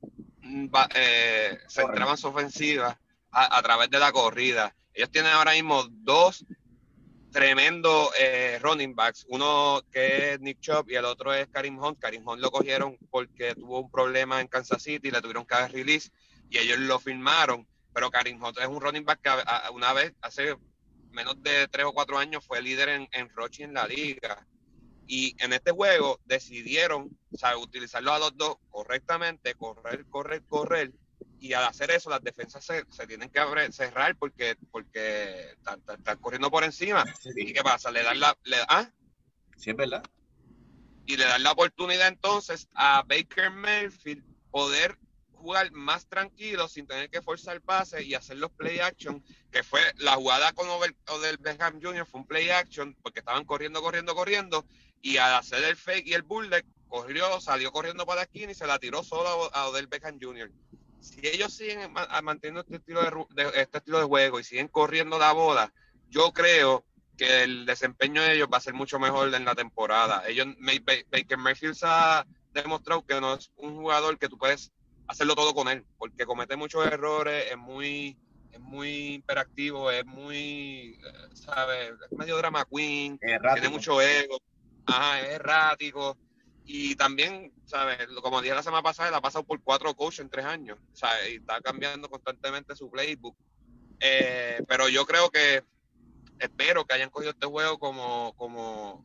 Speaker 3: centraban su ofensiva a través de la corrida. Ellos tienen ahora mismo dos tremendos running backs, uno que es Nick Chubb y el otro es Kareem Hunt. Kareem Hunt lo cogieron porque tuvo un problema en Kansas City, le tuvieron que dar release y ellos lo firmaron, pero Kareem Hunt es un running back que una vez, hace menos de 3 o 4 años, fue líder en rushing en la liga. Y en este juego decidieron, ¿sabes?, utilizarlos a los dos correctamente, correr. Y al hacer eso, las defensas se tienen que cerrar porque están corriendo por encima.
Speaker 2: Sí.
Speaker 3: ¿Y qué pasa?
Speaker 2: Sí, es verdad.
Speaker 3: Y le dan la oportunidad entonces a Baker Mayfield poder jugar más tranquilo sin tener que forzar el pase y hacer los play action, que fue la jugada con Odell Beckham Jr. fue un play action porque estaban corriendo y al hacer el fake y el bullet salió corriendo para la esquina y se la tiró solo a Odell Beckham Jr. Si ellos siguen manteniendo este estilo de juego y siguen corriendo la bola, yo creo que el desempeño de ellos va a ser mucho mejor en la temporada. Baker Mayfield se ha demostrado que no es un jugador que tú puedes hacerlo todo con él, porque comete muchos errores, es muy hiperactivo, es muy, ¿sabes? Es medio drama queen, tiene mucho ego, es errático, y también, ¿sabes? Como dije la semana pasada, él ha pasado por 4 coaches en 3 años, ¿sabes? Y está cambiando constantemente su playbook. Pero yo creo que espero que hayan cogido este juego como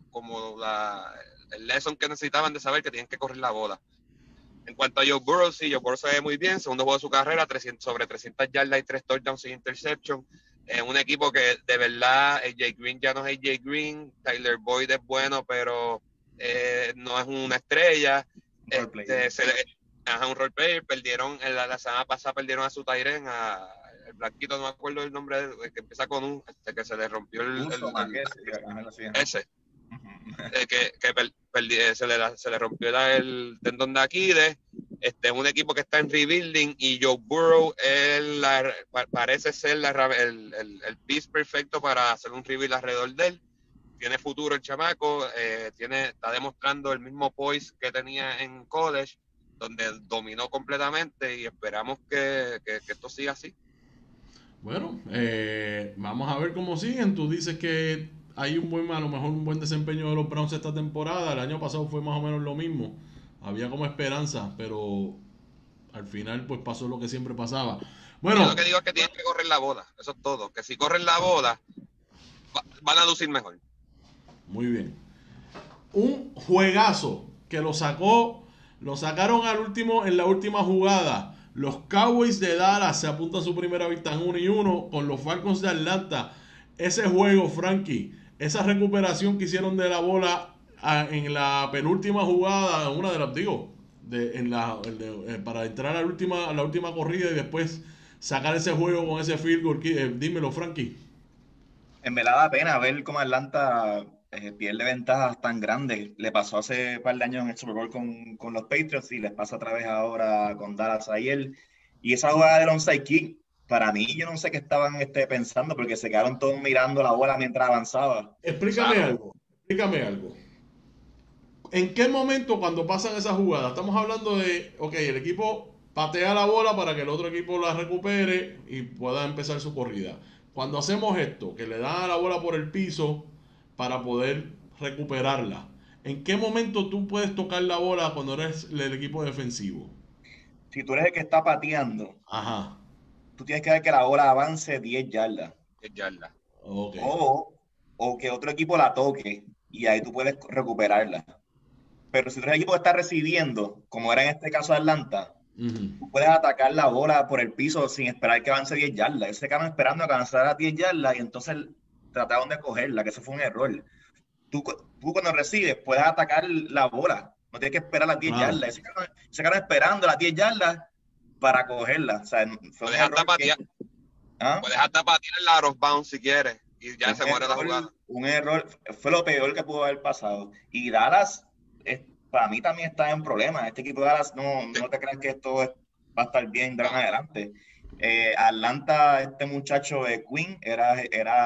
Speaker 3: el lesson que necesitaban de saber que tienen que correr la bola. En cuanto a Joe Burrow, sí, Joe Burrow se ve muy bien, segundo juego de su carrera, sobre 300 yardas y 3 touchdowns sin interception. Un equipo que de verdad, AJ Green ya no es AJ Green, Tyler Boyd es bueno, pero no es una estrella. Un role player, perdieron, la semana pasada perdieron a su Tyren, el blanquito, no me acuerdo el nombre, que empieza con un, que se le rompió ese. Se le rompió el tendón de Aquiles. Es un equipo que está en rebuilding y Joe Burrow parece ser el piece perfecto para hacer un rebuild alrededor de él. Tiene futuro el chamaco, está demostrando el mismo poise que tenía en college, donde dominó completamente, y esperamos que esto siga así.
Speaker 1: Bueno, vamos a ver cómo siguen. Tú dices que hay a lo mejor un buen desempeño de los Browns esta temporada. El año pasado fue más o menos lo mismo. Había como esperanza, pero al final pues pasó lo que siempre pasaba. Bueno,
Speaker 3: yo lo que digo es que tienen que correr la bola, eso es todo. Que si corren la bola, van a lucir mejor.
Speaker 1: Muy bien. Un juegazo que lo sacaron en la última jugada. Los Cowboys de Dallas se apuntan a su primera victoria en 1-1 con los Falcons de Atlanta. Ese juego, Frankie, esa recuperación que hicieron de la bola en la penúltima jugada, una de las, para entrar a la última corrida y después sacar ese juego con ese field goal. Dímelo, Frankie.
Speaker 2: En verdad da pena ver cómo Atlanta pierde ventajas tan grandes. Le pasó hace un par de años en el Super Bowl con los Patriots y les pasa otra vez ahora con Dallas ayer. Y esa jugada del onside kick, para mí, yo no sé qué estaban pensando, porque se quedaron todos mirando la bola mientras avanzaba.
Speaker 1: Explícame algo. ¿En qué momento cuando pasan esas jugadas? Estamos hablando de, el equipo patea la bola para que el otro equipo la recupere y pueda empezar su corrida. Cuando hacemos esto, que le dan a la bola por el piso para poder recuperarla, ¿en qué momento tú puedes tocar la bola cuando eres el equipo defensivo?
Speaker 2: Si tú eres el que está pateando, tú tienes que ver que la bola avance 10 yardas.
Speaker 3: 10 yardas.
Speaker 1: Okay.
Speaker 2: O que otro equipo la toque y ahí tú puedes recuperarla. Pero si tú eres el equipo que está recibiendo, como era en este caso de Atlanta, tú puedes atacar la bola por el piso sin esperar que avance 10 yardas. Ellos se quedaron esperando a que avanzara 10 yardas y entonces trataron de cogerla, que eso fue un error. Tú cuando recibes puedes atacar la bola No tienes que esperar las 10
Speaker 1: Claro.
Speaker 2: yardas. Se quedaron esperando las 10 yardas para cogerla. O sea, fue un error
Speaker 3: ¿Ah? Puedes hasta patear el out of bounds si quieres y ya se muere la jugada.
Speaker 2: Un error, fue lo peor que pudo haber pasado. Y Dallas, para mí también está en problemas. Este equipo de Dallas, no te creas que esto va a estar bien de adelante. Atlanta, este muchacho Quinn era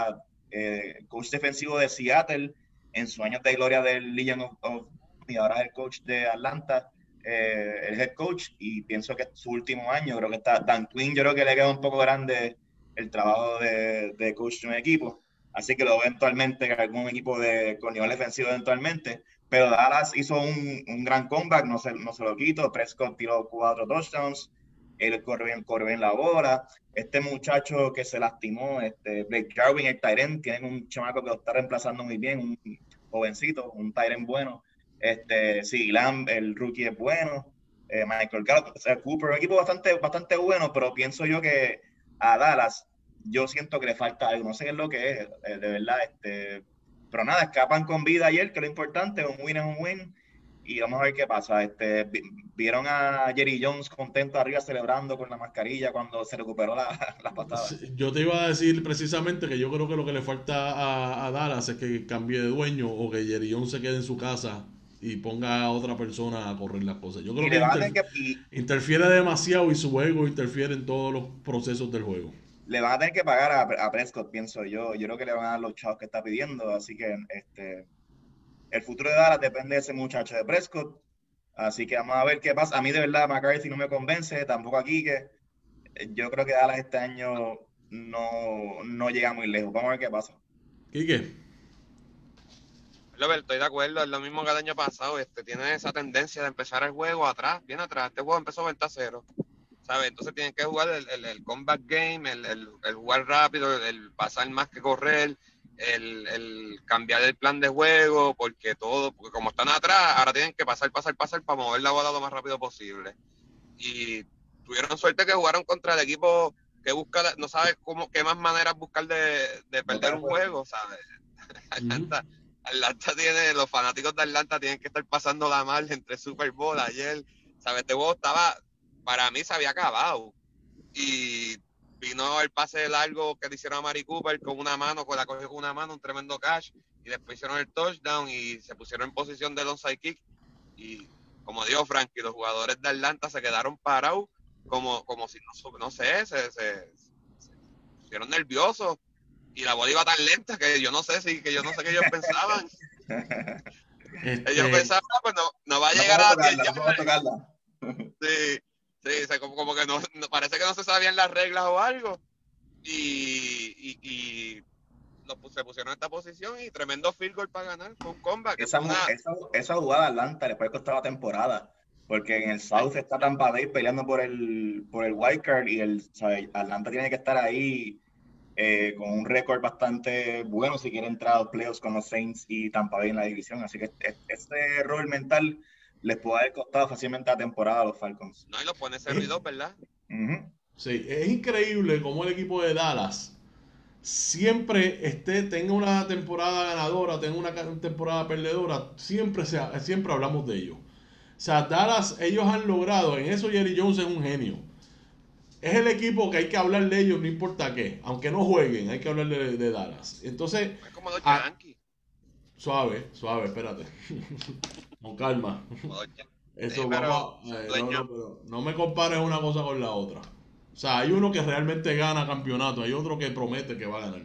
Speaker 2: coach defensivo de Seattle en sus años de gloria del Legion of y ahora es el coach de Atlanta, el head coach, y pienso que es su último año. Creo que está Dan Quinn, yo creo que le queda un poco grande el trabajo de coach de un equipo, así que lo veo eventualmente algún equipo con nivel defensivo eventualmente, pero Dallas hizo un gran comeback, no se lo quito. Prescott tiró 4 touchdowns, él corre bien la bola. Este muchacho que se lastimó, Blake Jarwin, el tight end, tienen un chamaco que lo está reemplazando muy bien, un jovencito, un tight end bueno. Sí, Lamb, el rookie es bueno, Michael Gallup, Cooper, un equipo bastante bueno, pero pienso yo que a Dallas, yo siento que le falta algo, no sé qué es lo que es, de verdad, pero nada, escapan con vida ayer, que es lo importante, un win es un win, y vamos a ver qué pasa. Vieron a Jerry Jones contento arriba celebrando con la mascarilla cuando se recuperó la patada.
Speaker 1: Yo te iba a decir precisamente que yo creo que lo que le falta a Dallas es que cambie de dueño o que Jerry Jones se quede en su casa y ponga a otra persona a correr las cosas. Yo creo que interfiere demasiado y su ego interfiere en todos los procesos del juego.
Speaker 2: Le van a tener que pagar a Prescott, pienso yo. Yo creo que le van a dar los chavos que está pidiendo, así que el futuro de Dallas depende de ese muchacho de Prescott, así que vamos a ver qué pasa. A mí de verdad McCarthy no me convence, tampoco aquí, que yo creo que Dallas este año no llega muy lejos. Vamos a ver qué pasa.
Speaker 1: ¿Quique?
Speaker 3: Estoy de acuerdo, es lo mismo que el año pasado. Tiene esa tendencia de empezar el juego atrás, bien atrás. Este juego empezó 20-0, ¿sabes? Entonces tienen que jugar el comeback game, el jugar rápido, el pasar más que correr, el cambiar el plan de juego, porque como están atrás, ahora tienen que pasar para mover la bola lo más rápido posible. Y tuvieron suerte que jugaron contra el equipo que busca, no sabe qué más maneras buscar de perder un juego, ¿sabes? Atlanta tiene, los fanáticos de Atlanta tienen que estar pasando la mal entre Super Bowl ayer, ¿sabes? Este juego para mí se había acabado. Y vino el pase largo que le hicieron a Mari Cooper con la cogió con una mano, un tremendo catch, y después hicieron el touchdown y se pusieron en posición de onside kick. Y como dijo Frankie, los jugadores de Atlanta se quedaron parados como si no sé, se pusieron nerviosos. Y la bola iba tan lenta que yo no sé qué ellos pensaban. Ellos pensaban, pues no va a llegar a 10 yardas. Sí, como que no parece que no se sabían las reglas o algo. Y se pusieron en esta posición y tremendo field goal para ganar con un comeback.
Speaker 2: Esa jugada de Atlanta le puede costar la temporada, porque en el South está Tampa Bay peleando por el wild card y Atlanta tiene que estar ahí con un récord bastante bueno si quiere entrar a los playoffs con los Saints y Tampa Bay en la división. Así que ese error mental les puede haber costado fácilmente la temporada a los Falcons.
Speaker 3: No, y lo pone servidor, ¿verdad?
Speaker 1: Sí, es increíble cómo el equipo de Dallas siempre tenga una temporada ganadora, tenga una temporada perdedora, siempre hablamos de ellos. O sea, Dallas, ellos han logrado, en eso Jerry Jones es un genio. Es el equipo que hay que hablar de ellos, no importa qué. Aunque no jueguen, hay que hablar de Dallas. Entonces,
Speaker 3: es como los Yankees.
Speaker 1: Suave, espérate. Con calma. Eso
Speaker 3: sí,
Speaker 1: pero no me compares una cosa con la otra. O sea, hay uno que realmente gana campeonato, hay otro que promete que va a ganar.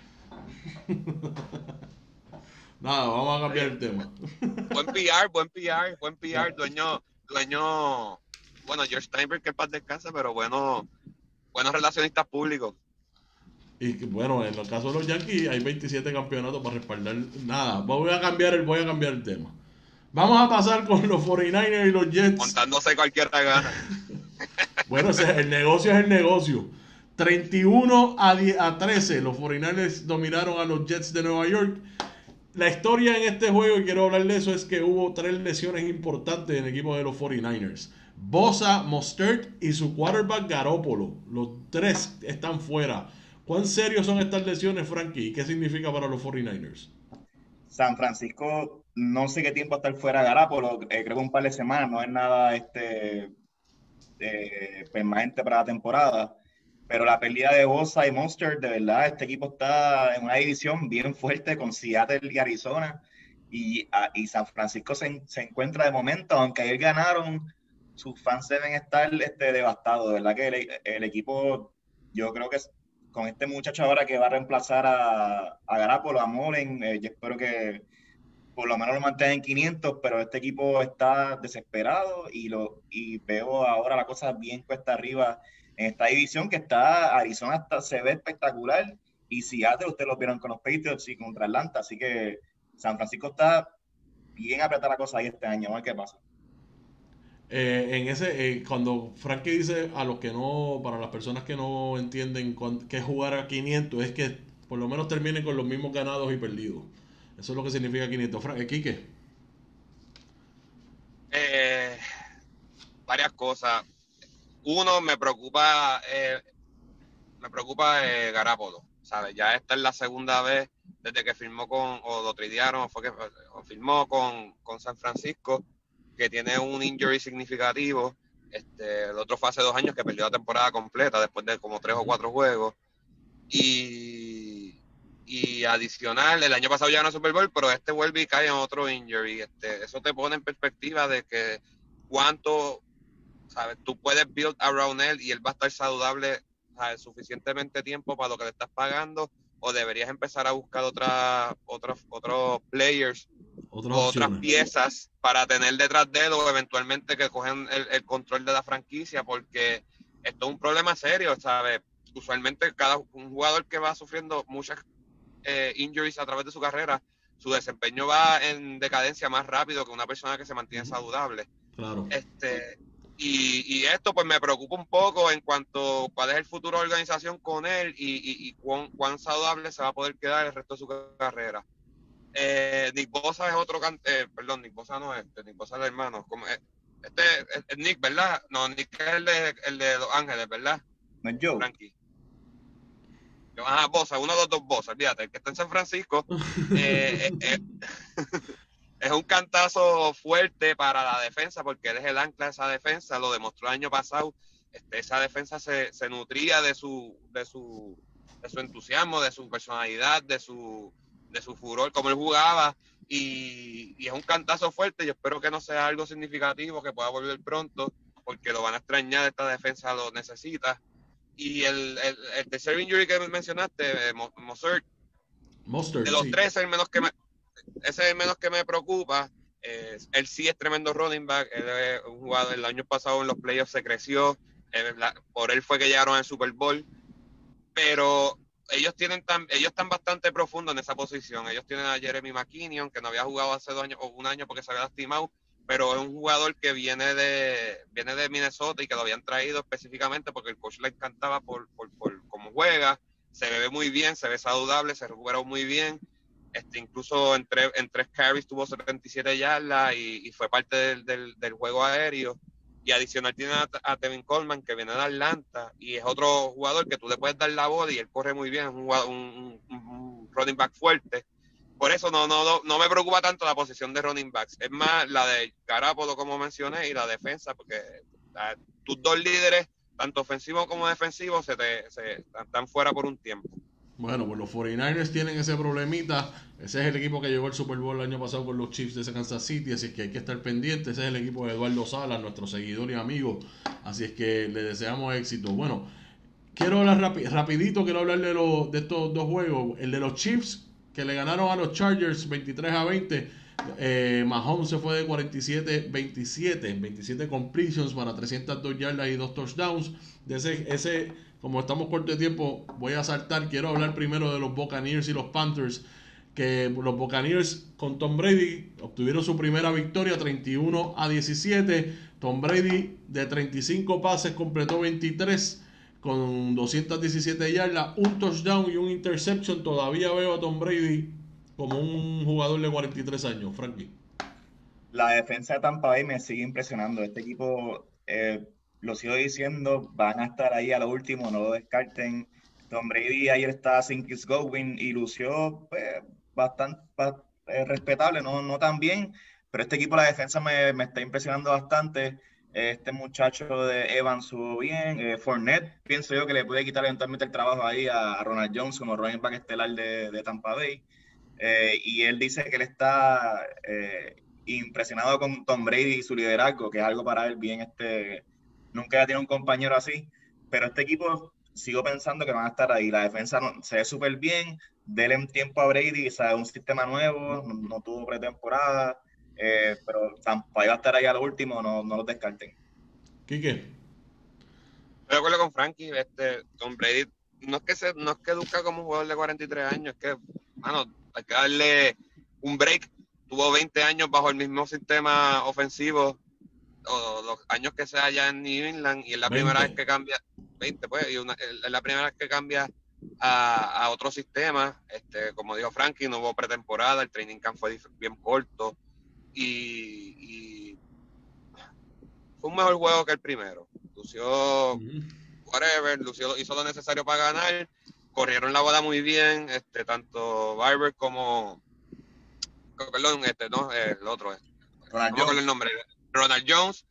Speaker 1: Nada, vamos a cambiar el tema.
Speaker 3: Buen PR, dueño. Bueno, George Steinberg, que es paz descansa, pero buenos relacionistas públicos.
Speaker 1: Y bueno, en el caso de los Yankees hay 27 campeonatos para respaldar. Nada, voy a cambiar el tema. Vamos a pasar con los 49ers y los Jets.
Speaker 3: Montándose cualquiera gana.
Speaker 1: Bueno, el negocio es el negocio. 31-13, los 49ers dominaron a los Jets de Nueva York. La historia en este juego, y quiero hablar de eso, es que hubo 3 lesiones importantes en el equipo de los 49ers. Bosa, Mostert y su quarterback Garoppolo. Los 3 están fuera. ¿Cuán serios son estas lesiones, Frankie? ¿Y qué significa para los 49ers?
Speaker 2: San Francisco no sé qué tiempo estar fuera Garoppolo, creo que un par de semanas, no es nada permanente para la temporada. Pero la pérdida de Bosa y Monster, de verdad, este equipo está en una división bien fuerte con Seattle y Arizona. Y San Francisco se encuentra de momento, aunque ayer ganaron, sus fans deben estar devastados. De verdad que el equipo, yo creo que con este muchacho ahora que va a reemplazar a Garapolo, a Molen, yo espero que por lo menos lo mantengan en 500, pero este equipo está desesperado y veo ahora la cosa bien cuesta arriba en esta división que está, Arizona hasta se ve espectacular y Seattle, ustedes lo vieron con los Patriots y contra Atlanta, así que San Francisco está bien apretada la cosa ahí este año, a ver qué pasa.
Speaker 1: Cuando Frankie dice a los que no, para las personas que no entienden qué es jugar a 500, es que por lo menos terminen con los mismos ganados y perdidos. Eso es lo que significa 500. Quique.
Speaker 3: Varias cosas. Uno, me preocupa Garoppolo, ¿sabes? Ya esta es la segunda vez desde que firmó o lo tradearon, o firmó con San Francisco, que tiene un injury significativo. El otro fue hace 2 años que perdió la temporada completa después de como 3 o 4 juegos. Y adicional, el año pasado ya ganó Super Bowl, pero vuelve y cae en otro injury. Eso te pone en perspectiva de que cuánto, ¿sabes? Tú puedes build around él y él va a estar saludable, ¿sabes? Suficientemente tiempo para lo que le estás pagando, o deberías empezar a buscar otros players o otras piezas para tener detrás de él o eventualmente que cogen el control de la franquicia, porque esto es un problema serio, ¿sabes? Usualmente un jugador que va sufriendo muchas injuries a través de su carrera, su desempeño va en decadencia más rápido que una persona que se mantiene saludable.
Speaker 1: Claro.
Speaker 3: Y esto pues me preocupa un poco en cuanto a cuál es el futuro de la organización con él y cuán saludable se va a poder quedar el resto de su carrera. Nick Bosa es otro perdón, Nick Bosa no es Nick Bosa es el hermano. Es Nick, ¿verdad? No, Nick es el de Los Ángeles, ¿verdad?
Speaker 2: No es Joe.
Speaker 3: Frankie. Bosa, uno de los dos Bosa, fíjate, el que está en San Francisco. Es un cantazo fuerte para la defensa porque él es el ancla de esa defensa, lo demostró el año pasado. Esa defensa se nutría de su entusiasmo, de su personalidad, de su furor, como él jugaba, y es un cantazo fuerte. Yo espero que no sea algo significativo, que pueda volver pronto, porque lo van a extrañar, esta defensa lo necesita. Y el tercer injury que mencionaste, Mostert, de los tres, ese es el menos que me preocupa. Él sí es tremendo running back. Él es un jugador, el año pasado en los playoffs se creció. Por él fue que llegaron al Super Bowl. Pero ellos están bastante profundos en esa posición. Ellos tienen a Jeremy McKinnon, que no había jugado hace 2 años o 1 año porque se había lastimado, pero es un jugador que viene de Minnesota y que lo habían traído específicamente porque el coach le encantaba por cómo juega. Se ve muy bien, se ve saludable, se recuperó muy bien. Incluso en 3 carries tuvo 77 yardas y fue parte del juego aéreo. Y adicional tiene a Tevin Coleman, que viene de Atlanta, y es otro jugador que tú le puedes dar la bola y él corre muy bien, es un running back fuerte. Por eso no me preocupa tanto la posición de running backs, es más la de Garoppolo, como mencioné, y la defensa, porque tus 2 líderes, tanto ofensivos como defensivos, están fuera por un tiempo.
Speaker 1: Bueno, pues los 49ers tienen ese problemita. Ese es el equipo que llegó al Super Bowl el año pasado con los Chiefs de Kansas City, así es que hay que estar pendiente. Ese es el equipo de Eduardo Salas, nuestro seguidor y amigo. Así es que le deseamos éxito. Bueno, quiero hablar rapidito, quiero hablar de estos 2 juegos. El de los Chiefs, que le ganaron a los Chargers 23-20. Mahomes se fue de 27 completions para 302 yardas y 2 touchdowns. De ese como estamos corto de tiempo, voy a saltar. Quiero hablar primero de los Buccaneers y los Panthers. Que los Buccaneers con Tom Brady obtuvieron su primera victoria 31-17. Tom Brady de 35 pases completó 23 con 217 yardas, un touchdown y un interception. Todavía veo a Tom Brady como un jugador de 43 años, Frankie.
Speaker 2: La defensa de Tampa Bay me sigue impresionando. Este equipo, lo sigo diciendo, van a estar ahí a lo último, no lo descarten. Tom Brady ayer estaba sin Chris Godwin y lució pues, bastante respetable, no tan bien, pero este equipo, la defensa me está impresionando bastante. Este muchacho de Evans subió bien. Fournette, pienso yo que le puede quitar eventualmente el trabajo ahí a Ronald Jones como running back estelar de Tampa Bay. Y él dice que él está impresionado con Tom Brady y su liderazgo, que es algo para él bien, nunca había tenido un compañero así, pero este equipo sigo pensando que van a estar ahí. La defensa se ve súper bien, denle tiempo a Brady, sabe, un sistema nuevo, no tuvo pretemporada, pero Tampa iba a estar ahí a lo último, no los descarten.
Speaker 1: Quique.
Speaker 3: Estoy de acuerdo con Frankie, Tom Brady no es que educa como un jugador de 43 años, es que, hay que darle un break. Tuvo 20 años bajo el mismo sistema ofensivo, o los años que sea allá en New England, y es la
Speaker 1: 20.
Speaker 3: primera vez que cambia, 20 pues, es la primera vez que cambia a otro sistema. Como dijo Frankie, no hubo pretemporada, el training camp fue bien corto, y fue un mejor juego que el primero. Lució hizo lo necesario para ganar, corrieron la bola muy bien, tanto Barber como, perdón, el otro, no me acuerdo el nombre, Ronald Jones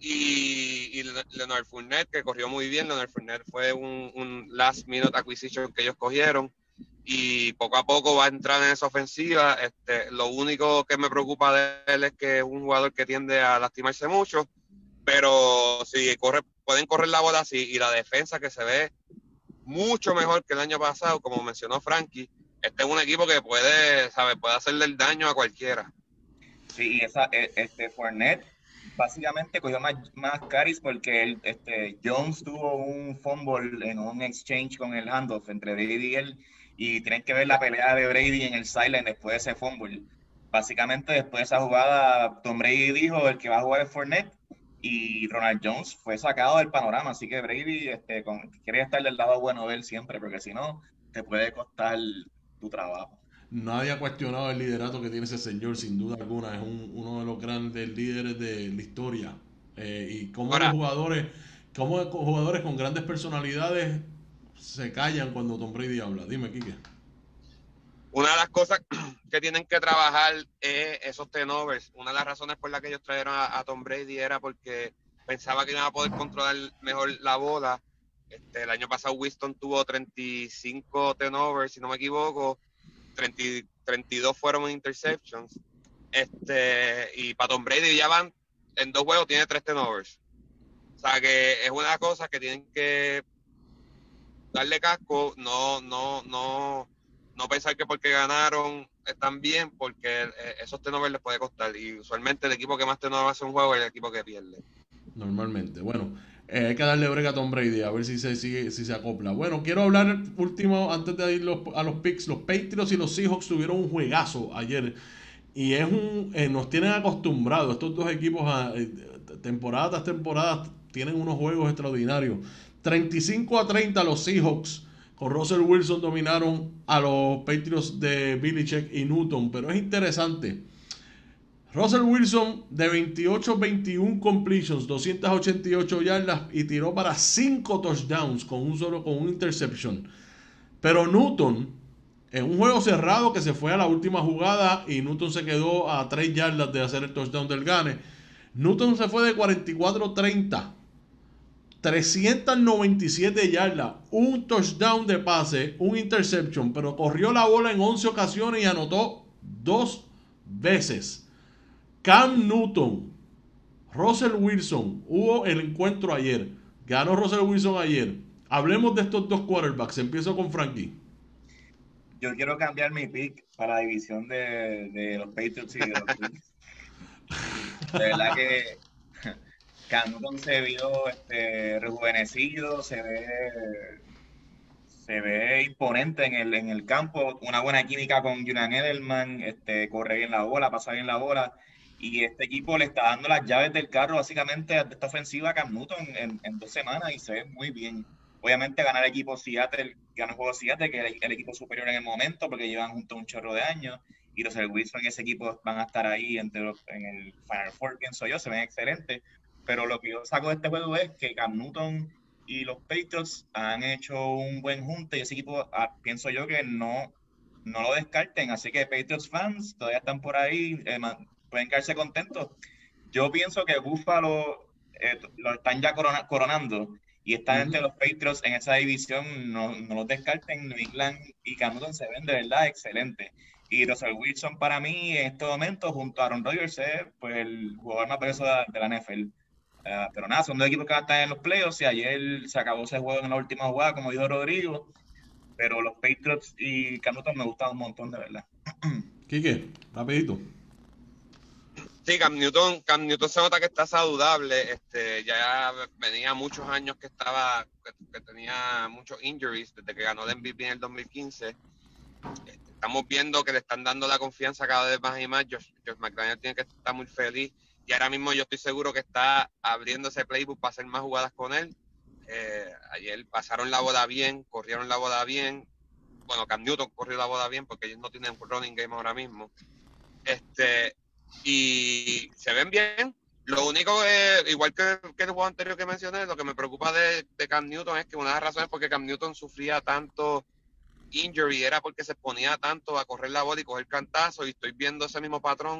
Speaker 3: y Leonard Fournette, que corrió muy bien. Leonard Fournette fue un last minute acquisition que ellos cogieron, y poco a poco va a entrar en esa ofensiva. Lo único que me preocupa de él es que es un jugador que tiende a lastimarse mucho, pero si pueden correr la bola así, y la defensa que se ve mucho mejor que el año pasado, como mencionó Frankie, este es un equipo que puede hacerle el daño a cualquiera.
Speaker 2: Sí, y Fournette básicamente cogió más carries porque Jones tuvo un fumble en un exchange con el handoff entre Brady y él, y tienen que ver la pelea de Brady en el sideline después de ese fumble. Básicamente después de esa jugada, Tom Brady dijo: el que va a jugar es Fournette, y Ronald Jones fue sacado del panorama. Así que Brady quiere estar del lado bueno de él siempre, porque si no, te puede costar tu trabajo.
Speaker 1: Nadie ha cuestionado el liderato que tiene ese señor, sin duda alguna. Es uno de los grandes líderes de la historia. Y cómo los jugadores, cómo jugadores con grandes personalidades se callan cuando Tom Brady habla. Dime, Quique.
Speaker 3: Una de las cosas que tienen que trabajar es esos turnovers. Una de las razones por las que ellos trajeron a Tom Brady era porque pensaba que iban a poder controlar mejor la bola. El año pasado Winston tuvo 35 turnovers, si no me equivoco. 32 fueron interceptions. Y para Tom Brady ya van, en 2 juegos tiene 3 turnovers. O sea que es una cosa que tienen que darle casco, no pensar que porque ganaron están bien, porque esos turnovers les puede costar, y usualmente el equipo que más turnovers hace un juego es el equipo que pierde.
Speaker 1: Normalmente. Bueno, hay que darle brega a Tom Brady a ver si se acopla. Bueno, quiero hablar último antes de ir a los picks. Los Patriots y los Seahawks tuvieron un juegazo ayer, y nos tienen acostumbrados estos dos equipos temporada tras temporada, tienen unos juegos extraordinarios. 35-30 los Seahawks con Russell Wilson dominaron a los Patriots de Belichick y Newton, pero es interesante. Russell Wilson de 28-21 completions, 288 yardas, y tiró para 5 touchdowns con un interception. Pero Newton, en un juego cerrado que se fue a la última jugada y Newton se quedó a 3 yardas de hacer el touchdown del gane, Newton se fue de 44-30, 397 yardas, un touchdown de pase, un interception, pero corrió la bola en 11 ocasiones y anotó 2 veces. Cam Newton, Russell Wilson, hubo el encuentro ayer. Ganó Russell Wilson ayer. Hablemos de estos dos quarterbacks. Empiezo con Frankie.
Speaker 2: Yo quiero cambiar mi pick para la división de los Patriots y de los Bills. De verdad que Cam Newton se vio rejuvenecido, se ve imponente en el campo, una buena química con Julian Edelman, corre bien la bola, pasa bien la bola, y este equipo le está dando las llaves del carro básicamente de esta ofensiva a Cam Newton en 2 semanas, y se ve muy bien. Obviamente ganar el equipo Seattle, gana el juego Seattle, que es el equipo superior en el momento, porque llevan juntos un chorro de años, y los Wilson y ese equipo van a estar ahí en el Final Four, pienso yo, se ven excelentes. Pero lo que yo saco de este juego es que Cam Newton y los Patriots han hecho un buen junte, y ese equipo, pienso yo que no no lo descarten. Así que Patriots fans todavía están por ahí, pueden quedarse contentos. Yo pienso que Buffalo lo están ya coronando y están entre los Patriots en esa división. No los descarten. New England y Cam Newton se ven de verdad excelente. Y Russell Wilson para mí en este momento junto a Aaron Rodgers es pues, el jugador más valioso de la NFL. Pero nada, son dos equipos que van a estar en los playoffs y ayer se acabó ese juego en la última jugada, como dijo Rodrigo. Pero los Patriots y Cam Newton me gustan un montón, de verdad.
Speaker 1: Quique, rapidito.
Speaker 3: Sí, Cam Newton se nota que está saludable. Ya venía muchos años que tenía muchos injuries desde que ganó el MVP en el 2015. Estamos viendo que le están dando la confianza cada vez más y más. Josh McDaniel tiene que estar muy feliz y ahora mismo yo estoy seguro que está abriendo ese playbook para hacer más jugadas con él. Ayer pasaron la bola bien, corrieron la bola bien. Bueno, Cam Newton corrió la bola bien porque ellos no tienen un running game ahora mismo. Y se ven bien. Lo único que, igual que el juego anterior que mencioné, lo que me preocupa de Cam Newton es que una de las razones por qué Cam Newton sufría tanto injury era porque se ponía tanto a correr la bola y coger cantazo, y estoy viendo ese mismo patrón.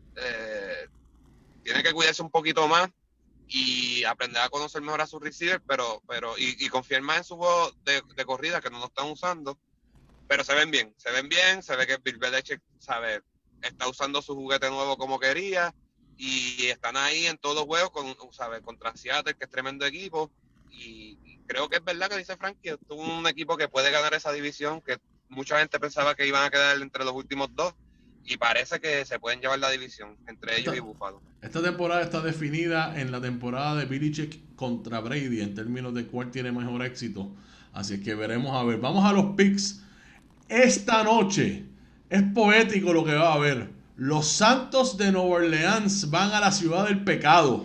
Speaker 3: Tiene que cuidarse un poquito más y aprender a conocer mejor a su receiver, y confiar más en su juego de corrida, que no lo están usando. Pero se ven bien, se ve que Bill Belichick está usando su juguete nuevo como quería, y están ahí en todos los juegos contra Seattle, que es tremendo equipo, y creo que es verdad que dice Frank, que es un equipo que puede ganar esa división, que mucha gente pensaba que iban a quedar entre los últimos dos, y parece que se pueden llevar la división entre ellos y Buffalo.
Speaker 1: Esta temporada está definida en la temporada de Belichick contra Brady en términos de cuál tiene mejor éxito. Así que veremos a ver. Vamos a los picks. Esta noche es poético lo que va a haber. Los Santos de Nueva Orleans van a la ciudad del pecado.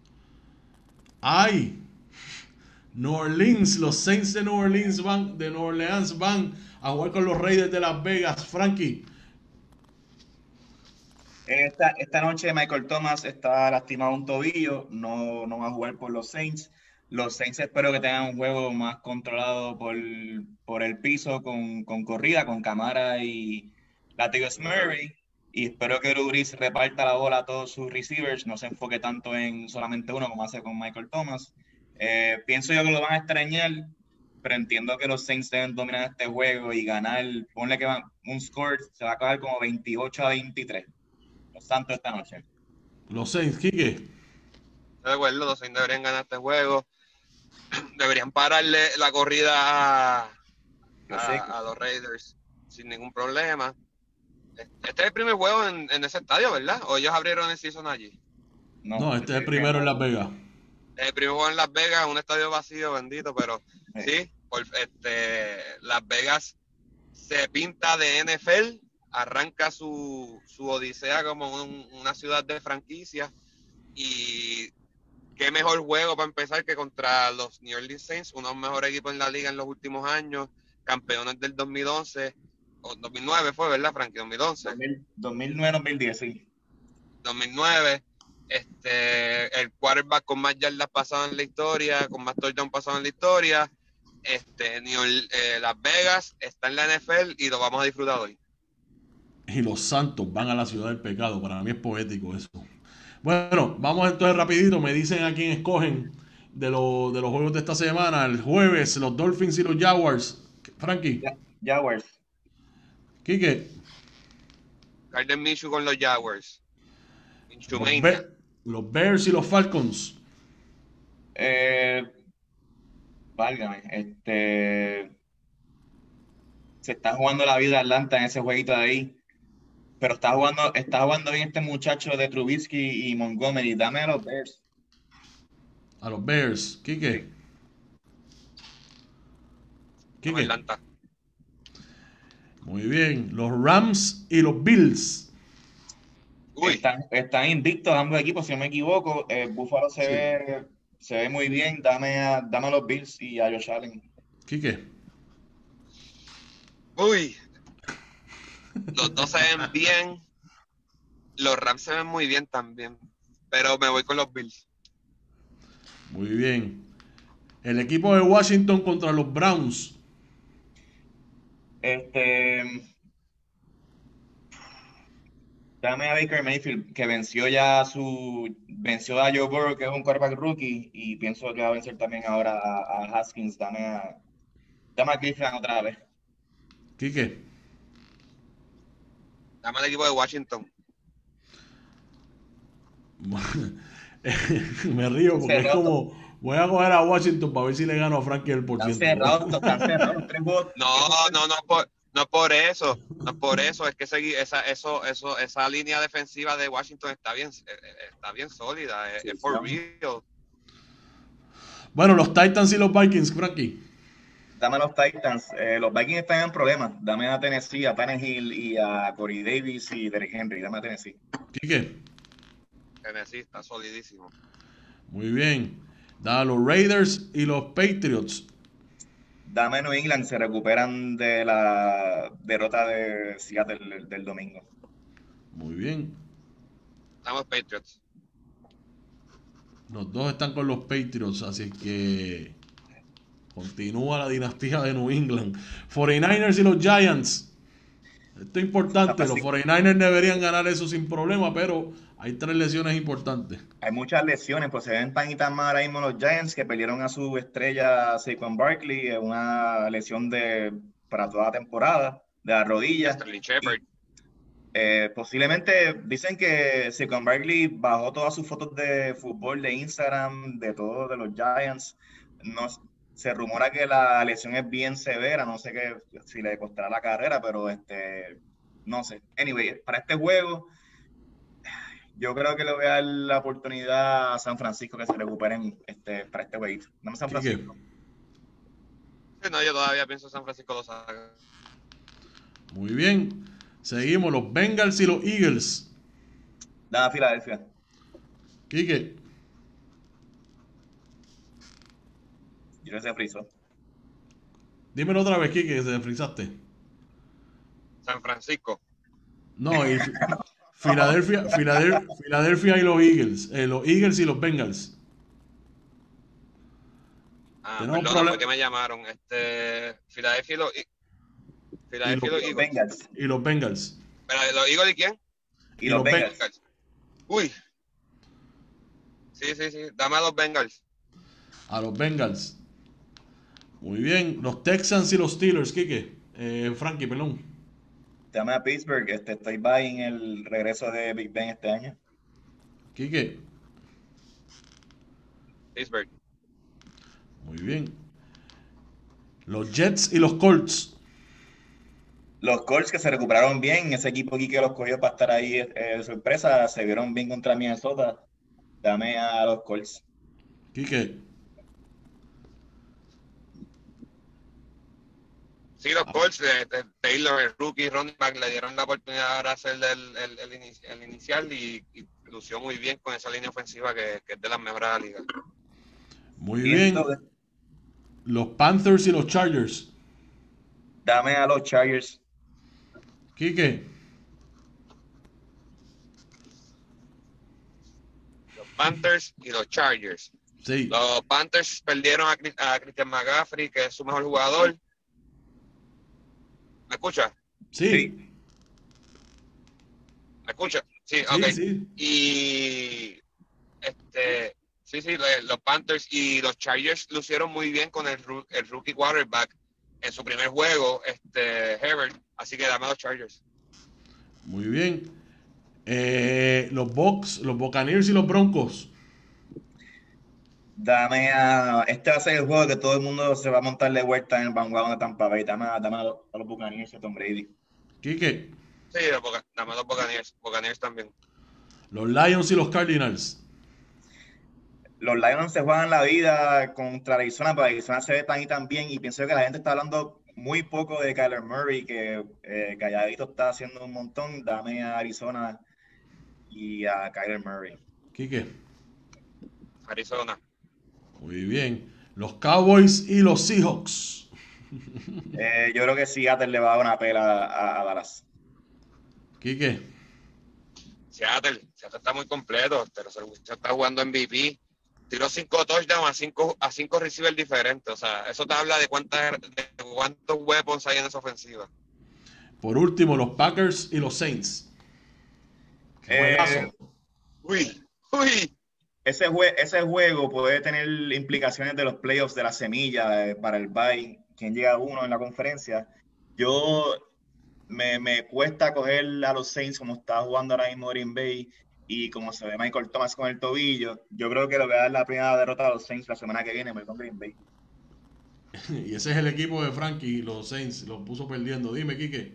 Speaker 1: ¡Ay! New Orleans, los Saints de Nueva Orleans van a jugar con los Raiders de Las Vegas. Frankie.
Speaker 2: Esta noche Michael Thomas está lastimado un tobillo, no va a jugar por los Saints. Los Saints espero que tengan un juego más controlado por el piso, con corrida, con Camara y Latavius Murray. Y espero que Drew Brees reparta la bola a todos sus receivers, no se enfoque tanto en solamente uno como hace con Michael Thomas. Pienso yo que lo van a extrañar, pero entiendo que los Saints deben dominar este juego y ganar. Ponle que un score se va a acabar como 28-23. Los Santos esta noche.
Speaker 1: Los Saints, Quique.
Speaker 3: De acuerdo, los Saints deberían ganar este juego. Deberían pararle la corrida a los Raiders sin ningún problema. Este es el primer juego en ese estadio, ¿verdad? ¿O ellos abrieron el season allí?
Speaker 1: No, este es el primero en Las Vegas.
Speaker 3: El primer juego en Las Vegas, un estadio vacío, bendito, pero sí, Las Vegas se pinta de NFL, arranca su odisea como una ciudad de franquicia, y qué mejor juego para empezar que contra los New Orleans Saints, uno de los mejores equipos en la liga en los últimos años, campeones del 2011, o 2009 fue, ¿verdad, Frankie? 2011.
Speaker 2: 2009-2010, sí.
Speaker 3: 2009, el quarterback con más yardas pasadas en la historia, con más touchdowns pasados en la historia. Las Vegas está en la NFL y lo vamos a disfrutar hoy.
Speaker 1: Y los Santos van a la ciudad del pecado. Para mí es poético eso. Bueno, vamos entonces rapidito. Me dicen a quién escogen de los juegos de esta semana. El jueves, los Dolphins y los Jaguars. Frankie.
Speaker 2: Jaguars.
Speaker 1: Quique.
Speaker 3: Gardner Minshew con los Jaguars.
Speaker 1: Los Bears y los Falcons.
Speaker 2: Válgame. Se está jugando la vida Atlanta en ese jueguito de ahí. Pero está jugando bien este muchacho de Trubisky y Montgomery. Dame a los Bears.
Speaker 1: A los Bears. Quique.
Speaker 3: Quique. Atlanta.
Speaker 1: Muy bien. Los Rams y los Bills.
Speaker 2: Están invictos ambos equipos, si no me equivoco. Buffalo se ve muy bien. Dame a los Bills y a Josh Allen.
Speaker 1: Quique.
Speaker 3: Los dos se ven bien. Los Rams se ven muy bien también. Pero me voy con los Bills.
Speaker 1: Muy bien. El equipo de Washington contra los Browns.
Speaker 2: Dame a Baker Mayfield, que venció a Joe Burrow, que es un quarterback rookie, y pienso que va a vencer también ahora a Haskins. Dame a Cleveland otra vez.
Speaker 1: Quique.
Speaker 3: Dame al equipo de Washington.
Speaker 1: Me río porque es
Speaker 2: Cerrado,
Speaker 1: como, voy a coger a Washington para ver si le gano a Frankie el por
Speaker 2: están
Speaker 1: ciento.
Speaker 2: cerrados, 3 juegos.
Speaker 3: No por eso. No por eso. Es que esa línea defensiva de Washington está bien sólida. Es for real.
Speaker 1: Bueno, los Titans y los Vikings, Frankie.
Speaker 2: Dame a los Titans. Los Vikings están en problemas. Dame a Tennessee, a Tannehill y a Corey Davis y Derrick Henry. Dame a Tennessee.
Speaker 1: Quique.
Speaker 3: Tennessee está solidísimo.
Speaker 1: Muy bien. Da a los Raiders y los Patriots.
Speaker 2: Dame a New England. Se recuperan de la derrota de Seattle del domingo.
Speaker 1: Muy bien.
Speaker 3: Estamos Patriots.
Speaker 1: Los dos están con los Patriots, así que continúa la dinastía de New England. 49ers y los Giants. Esto es importante. Los 49ers deberían ganar eso sin problema, pero hay 3 lesiones importantes.
Speaker 2: Hay muchas lesiones, pues se ven tan y tan mal ahora mismo los Giants, que perdieron a su estrella Saquon Barkley, una lesión para toda la temporada de la rodilla.
Speaker 3: Sterling Shepard.
Speaker 2: Posiblemente dicen que Saquon Barkley bajó todas sus fotos de fútbol de Instagram, de todo de los Giants. No, se rumora que la lesión es bien severa, no sé si le costará la carrera, pero no sé. Anyway, para este juego, yo creo que le voy a dar la oportunidad a San Francisco que se recuperen para este jueguito. No San Francisco.
Speaker 3: No, yo todavía pienso que San Francisco lo saca.
Speaker 1: Muy bien. Seguimos, los Bengals y los Eagles.
Speaker 2: Dame a Filadelfia.
Speaker 1: Quique.
Speaker 2: Yo no sé friso.
Speaker 1: Dímelo otra vez, Quique, que se frizaste.
Speaker 3: San Francisco.
Speaker 1: No, y Filadelfia y los Eagles. Los Eagles y los Bengals.
Speaker 3: Perdón, ¿por qué me llamaron? Filadelfia y los
Speaker 2: Bengals.
Speaker 1: Y los Bengals.
Speaker 3: ¿Pero los Eagles y quién?
Speaker 2: Y los Bengals.
Speaker 3: Uy. Sí. Dame a los Bengals.
Speaker 1: A los Bengals. Muy bien. Los Texans y los Steelers, Quique. Frankie, perdón.
Speaker 2: Dame a Pittsburgh. Estoy buying el regreso de Big Ben este año.
Speaker 1: Quique.
Speaker 3: Pittsburgh.
Speaker 1: Muy bien. Los Jets y los Colts.
Speaker 2: Los Colts que se recuperaron bien, ese equipo aquí que los cogió para estar ahí de sorpresa, se vieron bien contra Minnesota. Dame a los Colts.
Speaker 1: Quique.
Speaker 3: Sí, los Colts de Taylor, el rookie running back, le dieron la oportunidad de hacer el inicial y lució muy bien con esa línea ofensiva que es de las mejores de la liga.
Speaker 1: Muy bien. Los Panthers y los Chargers.
Speaker 2: Dame a los Chargers.
Speaker 1: Quique.
Speaker 3: Los Panthers y los Chargers.
Speaker 1: Sí.
Speaker 3: Los Panthers perdieron a Christian McCaffrey, que es su mejor jugador. ¿Me escucha?
Speaker 1: Sí.
Speaker 3: ¿Me escucha? Sí, ok.
Speaker 1: Sí.
Speaker 3: Y los Panthers y los Chargers lucieron muy bien con el rookie quarterback en su primer juego, Herbert. Así que dame a los Chargers.
Speaker 1: Muy bien. Los Buccaneers y los Broncos.
Speaker 2: Dame a... Este va a ser el juego que todo el mundo se va a montar de vuelta en el bandwagon de Tampa Bay. Dame a los Buccaneers y a Tom Brady.
Speaker 1: Quique.
Speaker 3: Sí, dame a los Buccaneers también.
Speaker 1: Los Lions y los Cardinals.
Speaker 2: Los Lions se juegan la vida contra Arizona, pero Arizona se ve tan y tan bien. Y pienso que la gente está hablando muy poco de Kyler Murray, que calladito está haciendo un montón. Dame a Arizona y a Kyler Murray.
Speaker 1: Quique.
Speaker 3: Arizona.
Speaker 1: Muy bien. Los Cowboys y los Seahawks.
Speaker 2: Yo creo que Seattle le va a dar una pela a Dallas.
Speaker 1: Quique.
Speaker 3: Seattle está muy completo. Se está jugando MVP. Tiró 5 touchdowns a 5 receivers diferentes. O sea, eso te habla de cuántos weapons hay en esa ofensiva.
Speaker 1: Por último, los Packers y los Saints. Juegazo.
Speaker 3: Uy.
Speaker 2: Ese juego puede tener implicaciones de los playoffs de la semilla para el bye, quien llega a uno en la conferencia. Yo me cuesta coger a los Saints como está jugando ahora mismo Green Bay y como se ve Michael Thomas con el tobillo. Yo creo que le voy a dar la primera derrota a los Saints la semana que viene, con Green Bay.
Speaker 1: Y ese es el equipo de Frankie, los Saints, los puso perdiendo. Dime, Quique.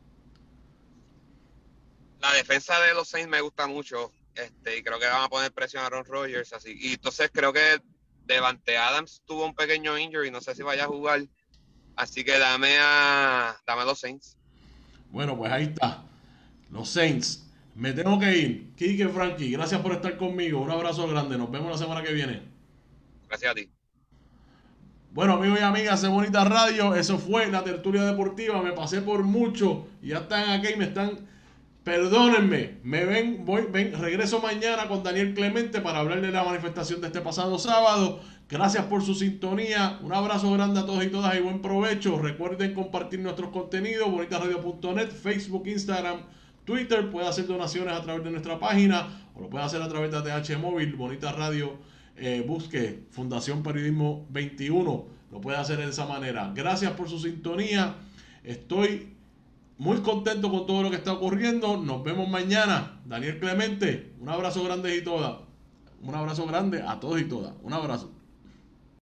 Speaker 3: La defensa de los Saints me gusta mucho, y creo que van a poner presión a Aaron Rodgers, así. Y entonces creo que Devante Adams tuvo un pequeño injury, no sé si vaya a jugar, así que dame a los Saints.
Speaker 1: Bueno, pues ahí está. Los Saints. Me tengo que ir. Quique, Frankie, gracias por estar conmigo. Un abrazo grande. Nos vemos la semana que viene.
Speaker 3: Gracias a ti.
Speaker 1: Bueno, amigos y amigas de Bonita Radio, eso fue la tertulia deportiva. Me pasé por mucho y ya están aquí y me están. Perdónenme, regreso mañana con Daniel Clemente para hablar de la manifestación de este pasado sábado. Gracias por su sintonía. Un abrazo grande a todos y todas y buen provecho. Recuerden compartir nuestros contenidos, bonitaradio.net, Facebook, Instagram, Twitter. Puede hacer donaciones a través de nuestra página o lo puede hacer a través de ATH Móvil, Bonita Radio. Busque Fundación Periodismo 21. Lo puede hacer de esa manera. Gracias por su sintonía. Estoy muy contento con todo lo que está ocurriendo. Nos vemos mañana. Daniel Clemente, un abrazo grande y todas. Un abrazo grande a todos y todas. Un abrazo.